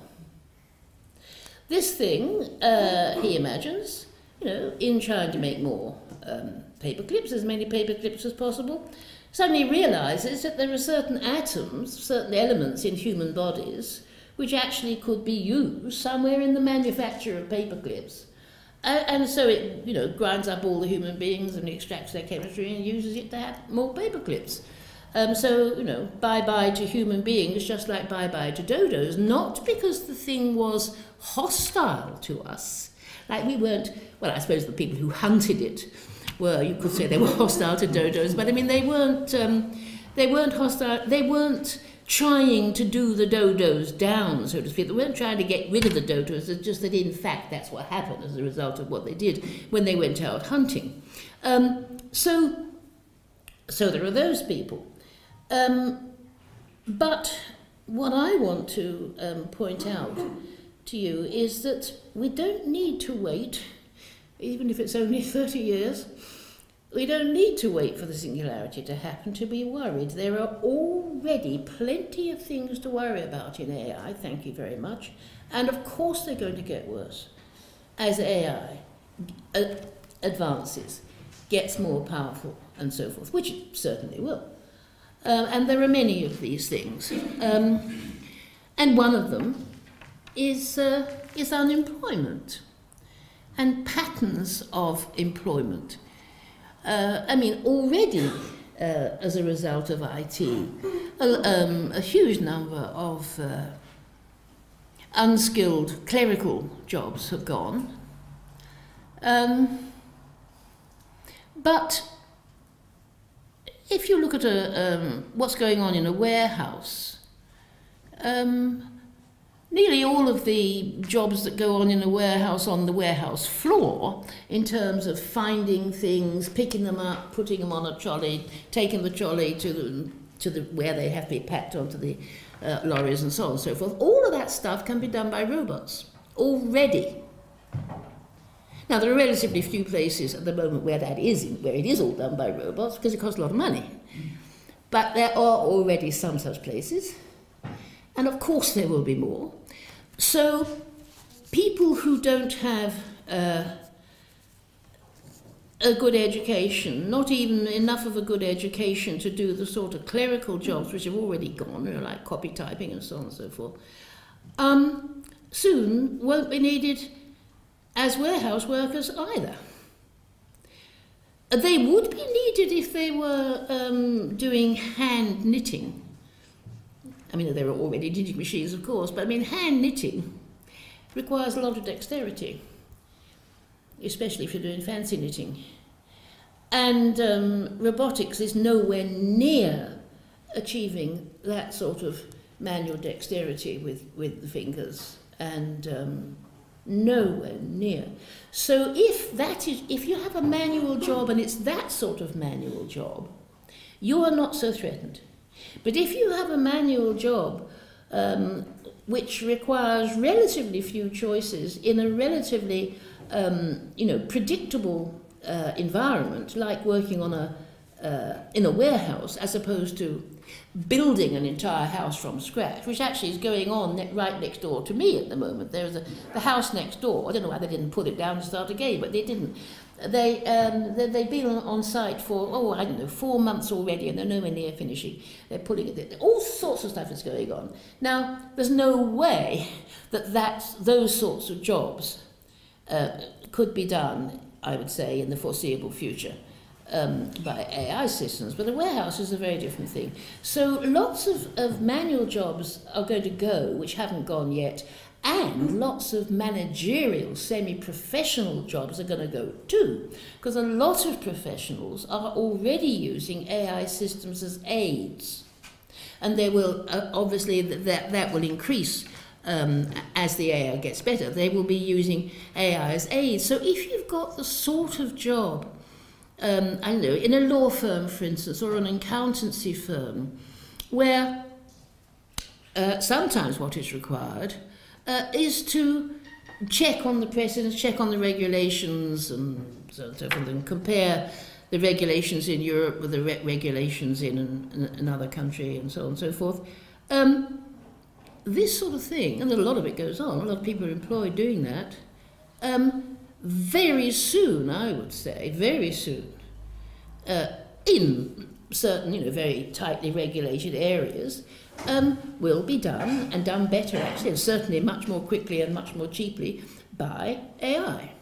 This thing, uh, he imagines, you know, in trying to make more um, paper clips, as many paper clips as possible, suddenly realizes that there are certain atoms, certain elements in human bodies, which actually could be used somewhere in the manufacture of paper clips. Uh, and so it, you know, grinds up all the human beings and extracts their chemistry and uses it to have more paper clips. Um, so, you know, bye-bye to human beings, just like bye-bye to dodos, not because the thing was hostile to us. Like we weren't, well, I suppose the people who hunted it were, you could say they were hostile to dodos, but I mean, they weren't, um, they weren't hostile, they weren't trying to do the dodos down, so to speak. They weren't trying to get rid of the dodos, it's just that in fact that's what happened as a result of what they did when they went out hunting. Um, so, so there are those people. Um, but what I want to um, point out to you is that we don't need to wait, even if it's only thirty years, we don't need to wait for the singularity to happen to be worried. There are already plenty of things to worry about in A I, thank you very much, and of course they're going to get worse as A I uh, advances, gets more powerful and so forth, which it certainly will. Um, and there are many of these things. Um, and one of them is, uh, is unemployment and patterns of employment. Uh, I mean, already, uh, as a result of I T, a, um, a huge number of uh, unskilled clerical jobs have gone. Um, but if you look at a, um, what's going on in a warehouse, um, nearly all of the jobs that go on in a warehouse on the warehouse floor, in terms of finding things, picking them up, putting them on a trolley, taking the trolley to the, to the where they have to be packed onto the uh, lorries and so on and so forth, all of that stuff can be done by robots already. Now, there are relatively few places at the moment where that is, where it is all done by robots, because it costs a lot of money. But there are already some such places, and of course there will be more. So people who don't have uh, a good education, not even enough of a good education to do the sort of clerical jobs which have already gone, you know, like copy typing and so on and so forth, um, soon won't be needed as warehouse workers either. They would be needed if they were um, doing hand knitting. I mean, there are already knitting machines, of course, but I mean, hand knitting requires a lot of dexterity, especially if you're doing fancy knitting. And um, robotics is nowhere near achieving that sort of manual dexterity with, with the fingers, and um, nowhere near. So if that is, if you have a manual job and it's that sort of manual job, you are not so threatened. But if you have a manual job um, which requires relatively few choices in a relatively um, you know, predictable uh, environment, like working on a, uh, in a warehouse, as opposed to building an entire house from scratch, which actually is going on ne right next door to me at the moment. There's a the house next door. I don't know why they didn't put it down and start again, but they didn't. They um, they, they've been on, on site for oh I don't know four months already, and they're nowhere near finishing. They're putting it. All sorts of stuff is going on now. There's no way that that's, those sorts of jobs uh, could be done, I would say, in the foreseeable future. Um, by A I systems, but a warehouse is a very different thing. So lots of, of manual jobs are going to go, which haven't gone yet, and lots of managerial, semi-professional jobs are going to go too, because a lot of professionals are already using A I systems as aids, and they will uh, obviously that that will increase um, as the A I gets better. They will be using A I as aids. So if you've got the sort of job, Um, I don't know, in a law firm, for instance, or an accountancy firm, where uh, sometimes what is required uh, is to check on the precedents, check on the regulations, and so on and so forth, and compare the regulations in Europe with the re regulations in an, in another country, and so on and so forth. Um, this sort of thing, and a lot of it goes on, a lot of people are employed doing that, um, very soon, I would say, very soon, uh, in certain, you know, very tightly regulated areas, um, will be done, and done better actually, and certainly much more quickly and much more cheaply, by A I.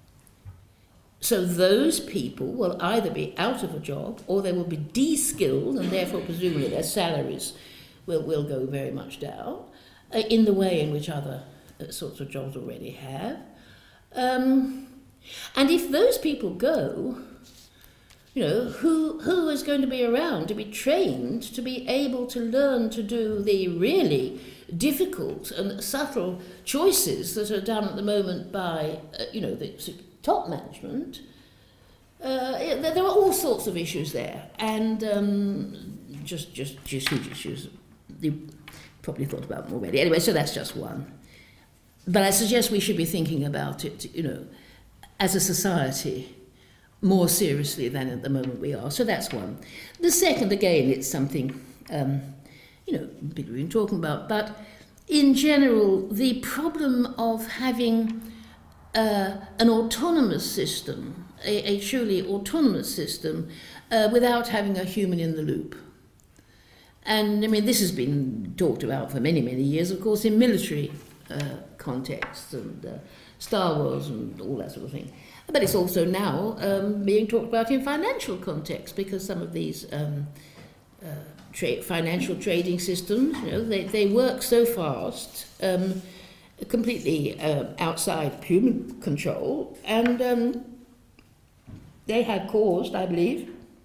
So those people will either be out of a job, or they will be de-skilled, and therefore presumably their salaries will, will go very much down, uh, in the way in which other uh, sorts of jobs already have. Um, and if those people go, you know, who, who is going to be around to be trained to be able to learn to do the really difficult and subtle choices that are done at the moment by, uh, you know, the top management? Uh, there are all sorts of issues there, and um, just, just, just huge issues. You probably thought about them already. Anyway, so that's just one. But I suggest we should be thinking about it, you know, as a society, more seriously than at the moment we are. So that's one. The second, again, it's something, um, you know, people have been talking about, but in general, the problem of having uh, an autonomous system, a, a truly autonomous system, uh, without having a human in the loop. And, I mean, this has been talked about for many, many years, of course, in military Uh, contexts and uh, Star Wars and all that sort of thing. But it's also now um, being talked about in financial contexts, because some of these um, uh, tra financial trading systems, you know, they, they work so fast, um, completely uh, outside human control, and um, they have caused, I believe,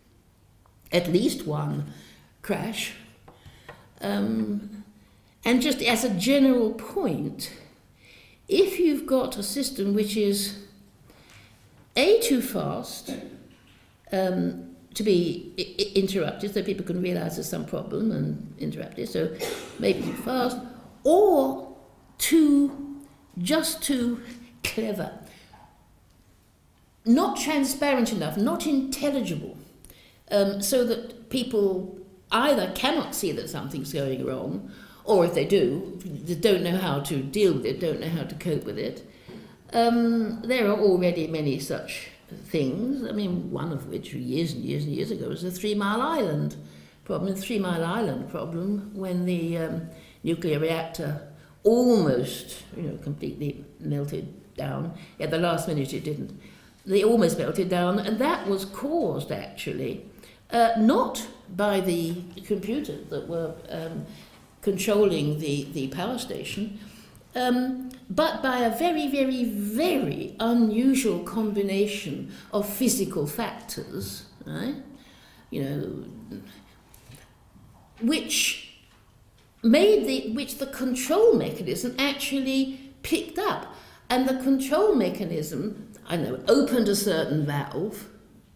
at least one crash. Um, And just as a general point, if you've got a system which is A, too fast um, to be I interrupted, so people can realise there's some problem and interrupt it, so maybe too fast, or too, just too clever, not transparent enough, not intelligible, um, so that people either cannot see that something's going wrong, or if they do, they don't know how to deal with it, don't know how to cope with it. Um, there are already many such things. I mean, one of which years and years and years ago was the Three Mile Island problem. The Three Mile Island problem, when the um, nuclear reactor almost, you know, completely melted down. At the last minute it didn't. They almost melted down, and that was caused, actually, uh, not by the computers that were um, controlling the, the power station, um, but by a very, very, very unusual combination of physical factors, right? You know, which made the, which the control mechanism actually picked up. And the control mechanism, I know, opened a certain valve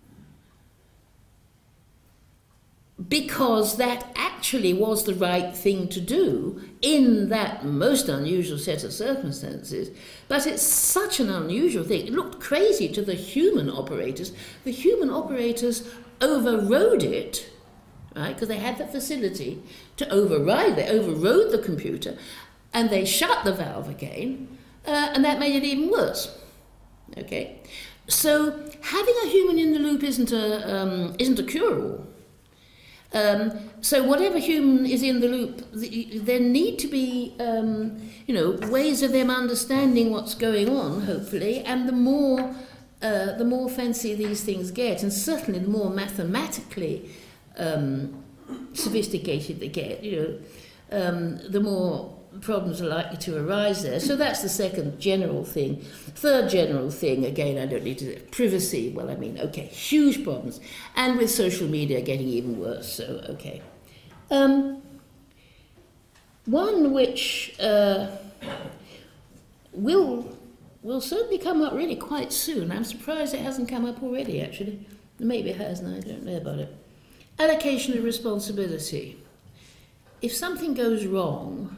because that actually was the right thing to do in that most unusual set of circumstances. But it's such an unusual thing. It looked crazy to the human operators. The human operators overrode it, right, because they had the facility to override. They overrode the computer, and they shut the valve again. Uh, and that made it even worse. Okay, so having a human in the loop isn't a um, isn't a cure-all. Um, so whatever human is in the loop, the, there need to be um, you know, ways of them understanding what's going on. Hopefully, and the more uh, the more fancy these things get, and certainly the more mathematically um, sophisticated they get, you know, um, the more problems are likely to arise there. So that's the second general thing. Third general thing, again, I don't need to say, privacy. Well, I mean, okay, huge problems. And with social media getting even worse, so okay. Um, one which uh, will, will certainly come up really quite soon. I'm surprised it hasn't come up already, actually. Maybe it has, and I don't know about it. Allocation of responsibility. If something goes wrong,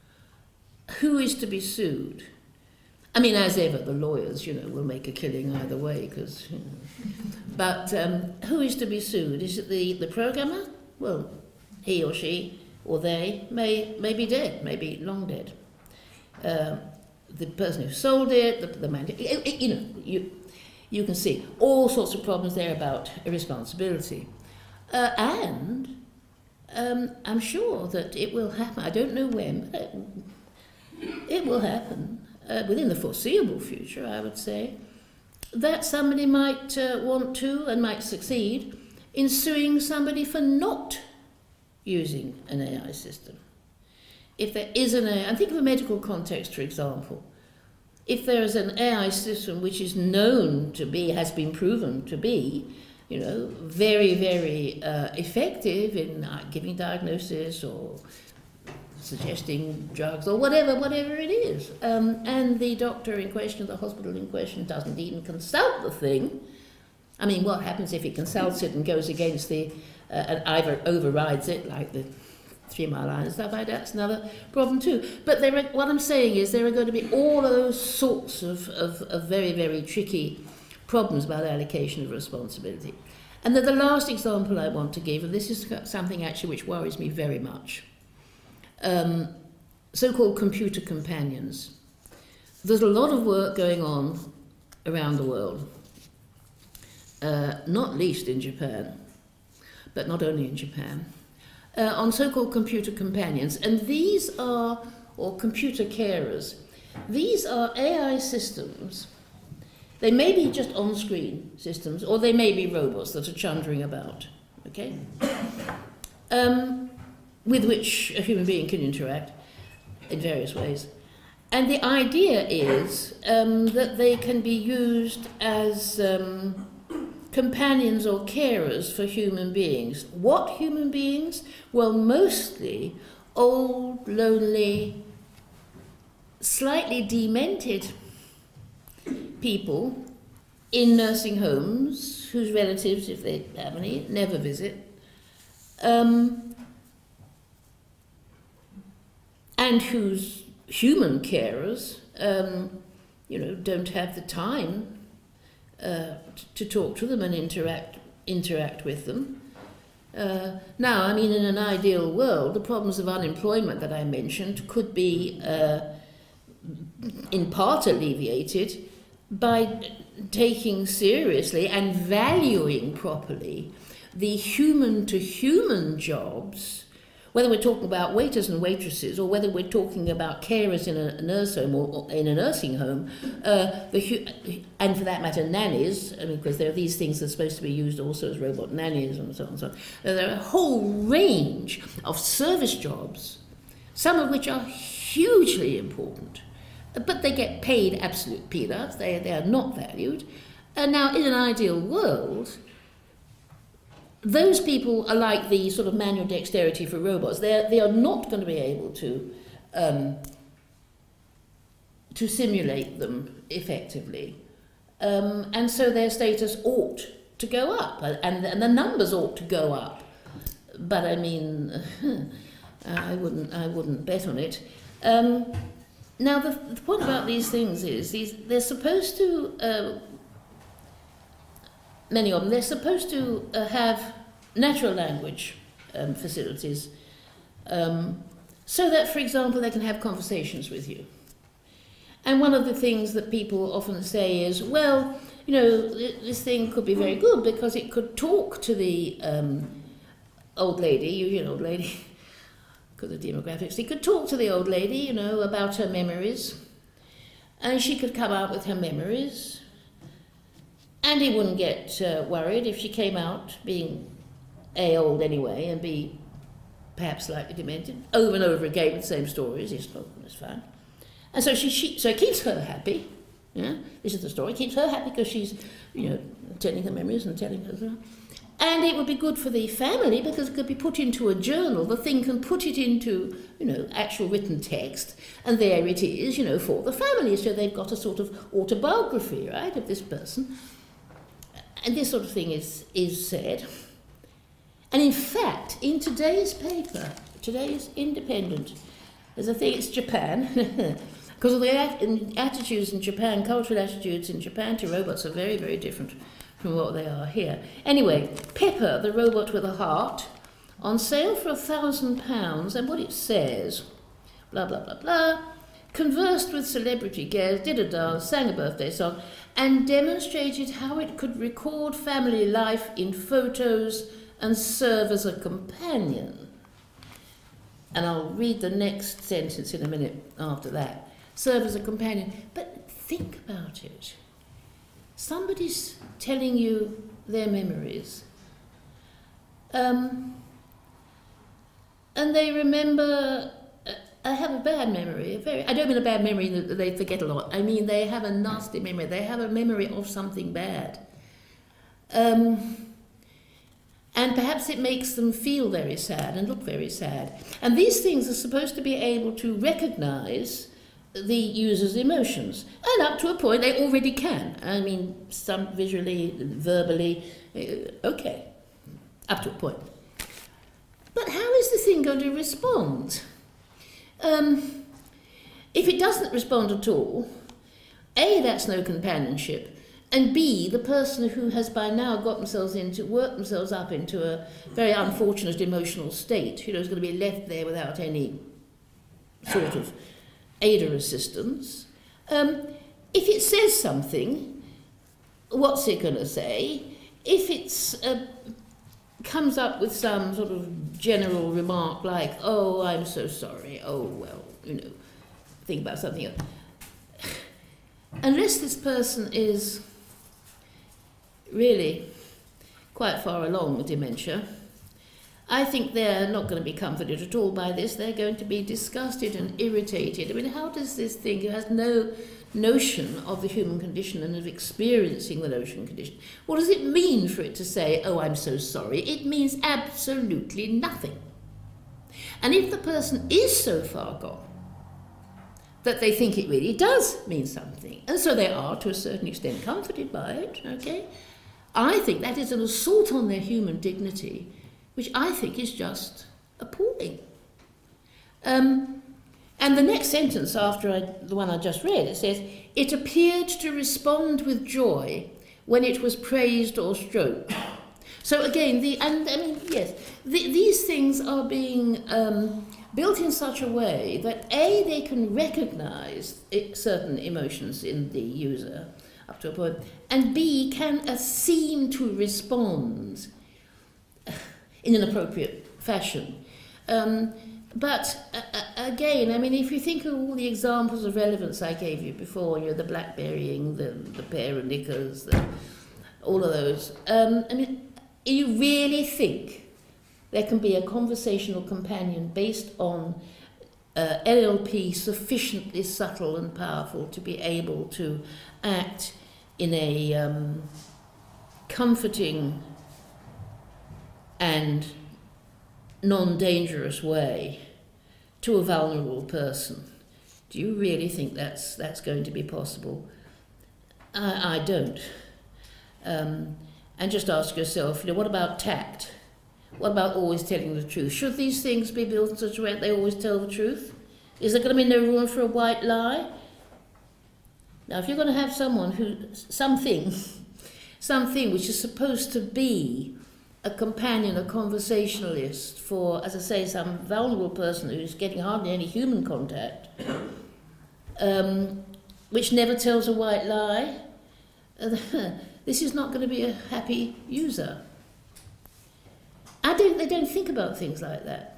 who is to be sued? I mean, as ever, the lawyers, you know, will make a killing either way, because, you know. But um, who is to be sued? Is it the, the programmer? Well, he or she or they may, may be dead, may be long dead. Uh, the person who sold it, the, the man, it, it, you know, you, you can see all sorts of problems there about responsibility. Uh, and um, I'm sure that it will happen. I don't know when, but it, it will happen uh, within the foreseeable future, I would say, that somebody might uh, want to and might succeed in suing somebody for not using an A I system. If there is an A I, and think of a medical context, for example. If there is an A I system which is known to be, has been proven to be, you know, very, very uh, effective in uh, giving diagnosis or suggesting drugs or whatever, whatever it is. Um, and the doctor in question, the hospital in question, doesn't even consult the thing. I mean, what happens if he consults it and goes against the, uh, and either overrides it, like the Three Mile Line and stuff like that? That's another problem too. But there are, what I'm saying is there are going to be all of those sorts of, of, of very, very tricky problems about allocation of responsibility. And then the last example I want to give, and this is something actually which worries me very much, Um, so-called computer companions. There's a lot of work going on around the world, uh, not least in Japan, but not only in Japan, uh, on so-called computer companions. And these are, or computer carers, these are A I systems. They may be just on-screen systems, or they may be robots that are chundering about, okay? Um, with which a human being can interact in various ways. And the idea is um, that they can be used as um, companions or carers for human beings. What human beings? Well, mostly old, lonely, slightly demented people in nursing homes whose relatives, if they have any, never visit. Um, and whose human carers, um, you know, don't have the time uh, to talk to them and interact interact with them. Uh, now, I mean, in an ideal world, the problems of unemployment that I mentioned could be, uh, in part, alleviated by taking seriously and valuing properly the human-to-human jobs whether we're talking about waiters and waitresses, or whether we're talking about carers in a nurse home or, or in a nursing home, uh, the, and for that matter, nannies, I mean, because there are these things that are supposed to be used also as robot nannies and so on and so on. There are a whole range of service jobs, some of which are hugely important, but they get paid absolute peanuts. They, they are not valued. And now, in an ideal world, those people are like the sort of manual dexterity for robots. They're, they are not going to be able to, um, to simulate them effectively. Um, and so their status ought to go up, and, and the numbers ought to go up. But I mean, I wouldn't, I wouldn't bet on it. Um, now, the, the point about these things is these, they're supposed to... Uh, Many of them, they're supposed to uh, have natural language um, facilities um, so that, for example, they can have conversations with you. And one of the things that people often say is, well, you know, this thing could be very good because it could talk to the um, old lady, you know, old lady, because of demographics, it could talk to the old lady, you know, about her memories, and she could come out with her memories. And he wouldn't get uh, worried if she came out being A, old anyway, and B, perhaps slightly demented, over and over again with the same stories. He's not, that's fine. And so she, she so it keeps her happy. Yeah, this is the story. It keeps her happy because she's, you know, telling her memories and telling her. And it would be good for the family because it could be put into a journal. The thing can put it into, you know, actual written text, and there it is, you know, for the family. So they've got a sort of autobiography, right, of this person. And this sort of thing is, is said. And in fact, in today's paper, today's Independent, there's a thing, it's Japan, because of the attitudes in Japan, cultural attitudes in Japan to robots are very, very different from what they are here. Anyway, Pepper, the robot with a heart, on sale for a thousand pounds, and what it says, blah, blah, blah, blah, conversed with celebrity guests, did a dance, sang a birthday song, and demonstrated how it could record family life in photos and serve as a companion. And I'll read the next sentence in a minute after that. Serve as a companion. But think about it. Somebody's telling you their memories. Um, and they remember... I have a bad memory. A very, I don't mean a bad memory that they forget a lot. I mean they have a nasty memory. They have a memory of something bad. Um, and perhaps it makes them feel very sad and look very sad. And these things are supposed to be able to recognize the user's emotions. And up to a point, they already can. I mean, some visually, verbally, uh, okay, up to a point. But how is the thing going to respond? Um, if it doesn't respond at all, A, that's no companionship, and B, the person who has by now got themselves into, worked themselves up into a very unfortunate emotional state, you know, is going to be left there without any sort of aid or assistance. Um, if it says something, what's it going to say? If it's... Uh, comes up with some sort of general remark like, oh, I'm so sorry, oh, well, you know, think about something else. Unless this person is really quite far along with dementia, I think they're not going to be comforted at all by this. They're going to be disgusted and irritated. I mean, how does this thing, who has no notion of the human condition and of experiencing the notion condition, what does it mean for it to say, oh, I'm so sorry? It means absolutely nothing. And if the person is so far gone that they think it really does mean something, and so they are to a certain extent comforted by it, okay, I think that is an assault on their human dignity, which I think is just appalling. Um, And the next sentence after I, the one I just read, it says, it appeared to respond with joy when it was praised or stroked. So again, the, and I mean, yes, the, these things are being um, built in such a way that A, they can recognize it, certain emotions in the user up to a point, and B, can uh, seem to respond in an appropriate fashion. Um, but uh, again, I mean, if you think of all the examples of relevance I gave you before, you know, the blackberrying, the, the pair of knickers, the, all of those, um, I mean, you really think there can be a conversational companion based on uh, L L P sufficiently subtle and powerful to be able to act in a um, comforting and non-dangerous way to a vulnerable person? Do you really think that's that's going to be possible? I, I don't. Um, and just ask yourself, you know, what about tact? What about always telling the truth? Should these things be built in such a way that they always tell the truth? Is there going to be no room for a white lie? Now, if you're going to have someone who, something, something which is supposed to be a companion, a conversationalist for, as I say, some vulnerable person who's getting hardly any human contact, um, which never tells a white lie, uh, this is not going to be a happy user. I don't, they don't think about things like that.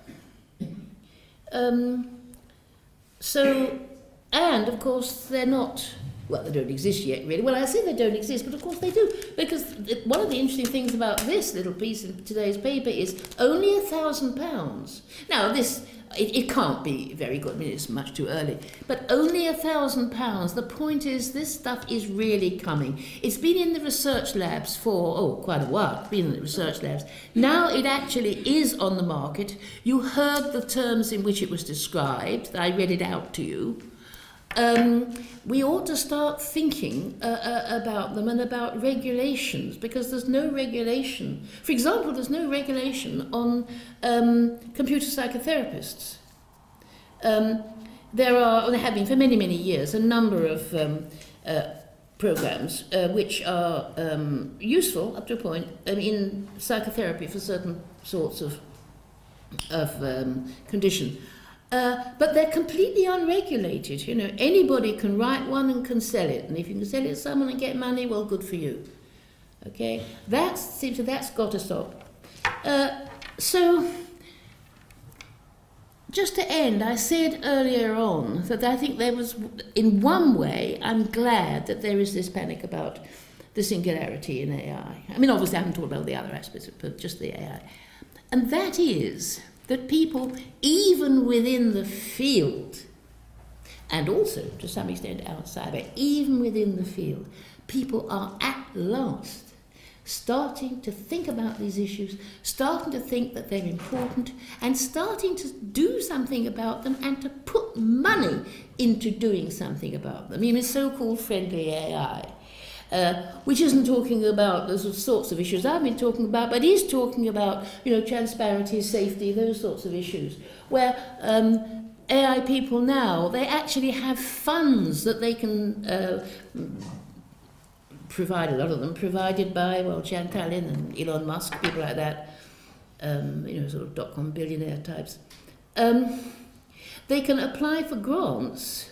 Um, so, and of course they're not, well, they don't exist yet, really. Well, I say they don't exist, but of course they do, because one of the interesting things about this little piece in today's paper is only a thousand pounds. Now, this, it, it can't be very good, I mean, it's much too early, but only a thousand pounds. The point is, this stuff is really coming. It's been in the research labs for, oh, quite a while, it's been in the research labs. Now it actually is on the market. You heard the terms in which it was described, I read it out to you. Um, we ought to start thinking uh, uh, about them and about regulations, because there's no regulation. For example, there's no regulation on um, computer psychotherapists. Um, there are, there have been for many, many years, a number of um, uh, programs uh, which are um, useful up to a point um, in psychotherapy for certain sorts of, of um, condition. Uh, but they're completely unregulated. You know, anybody can write one and can sell it, and if you can sell it to someone and get money, well, good for you. Okay, that seems to that's got to stop. Uh, so, just to end, I said earlier on that I think there was, in one way, I'm glad that there is this panic about the singularity in A I. I mean, obviously, I haven't talked about the other aspects, but just the A I, and that is that people, even within the field, and also to some extent outside, but even within the field, people are at last starting to think about these issues, starting to think that they're important, and starting to do something about them and to put money into doing something about them. I mean, it's so-called friendly A I. Uh, which isn't talking about the sorts of issues I've been talking about, but is talking about, you know, transparency, safety, those sorts of issues, where um, A I people now, they actually have funds that they can uh, provide, a lot of them provided by, well, Jan Tallinn and Elon Musk, people like that, um, you know, sort of dot-com billionaire types. Um, they can apply for grants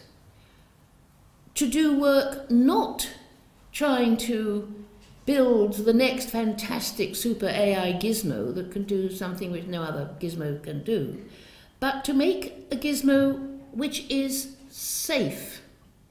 to do work not trying to build the next fantastic super A I gizmo that can do something which no other gizmo can do, but to make a gizmo which is safe,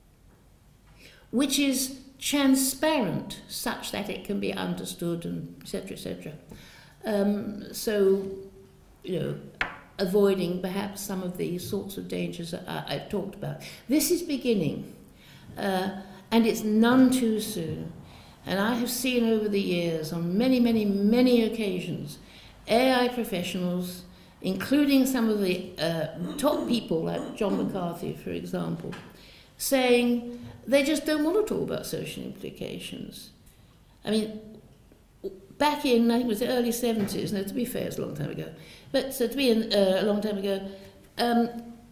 which is transparent, such that it can be understood, and et cetera, et cetera. Um, so, you know, avoiding perhaps some of the sorts of dangers that I, I've talked about. This is beginning. Uh, And it's none too soon. And I have seen over the years, on many, many, many occasions, A I professionals, including some of the uh, top people like John McCarthy, for example, saying they just don't want to talk about social implications. I mean, back in, I think it was the early seventies, no, to be fair, it's a long time ago, but so to be in, uh, a long time ago, um,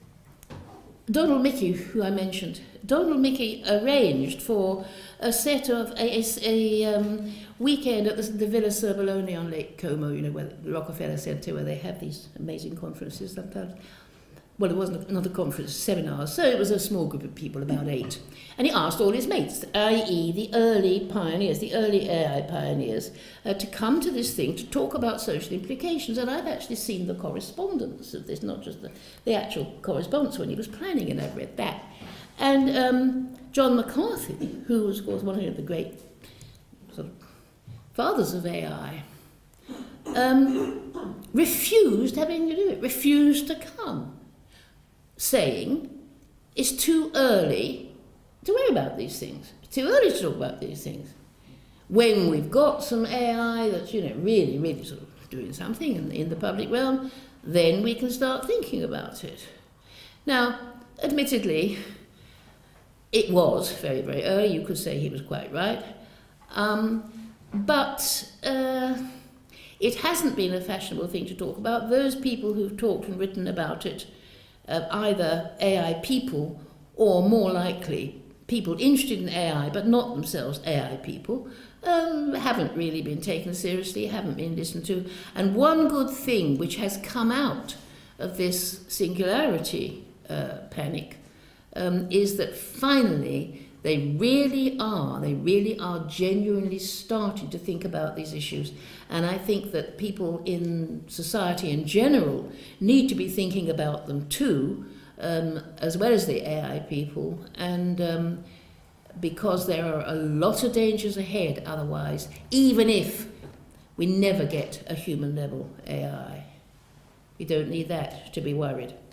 Donald Mickey, who I mentioned, Donald Mickey arranged for a set of a, a, a um, weekend at the, the Villa Cerbolone on Lake Como, you know, where the Rockefeller Center, where they have these amazing conferences sometimes, well, it wasn't another conference, seminar, so it was a small group of people, about eight. And he asked all his mates, that is the early pioneers, the early A I pioneers, uh, to come to this thing to talk about social implications. And I've actually seen the correspondence of this, not just the, the actual correspondence when he was planning, and I've read that. And um, John McCarthy, who was, of course, one of the great sort of fathers of A I, um, refused having to do it, refused to come, saying it's too early to worry about these things. It's too early to talk about these things. When we've got some A I that's, you know, really, really sort of doing something in, in the public realm, then we can start thinking about it. Now, admittedly, it was very, very early. You could say he was quite right. Um, but uh, it hasn't been a fashionable thing to talk about. Those people who've talked and written about it, Uh, either A I people or, more likely, people interested in A I but not themselves A I people, um, haven't really been taken seriously, haven't been listened to. And one good thing which has come out of this singularity uh, panic um, is that finally they really are, they really are genuinely starting to think about these issues. And I think that people in society in general need to be thinking about them too, um, as well as the A I people, and um, because there are a lot of dangers ahead otherwise, even if we never get a human level A I. We don't need that to be worried.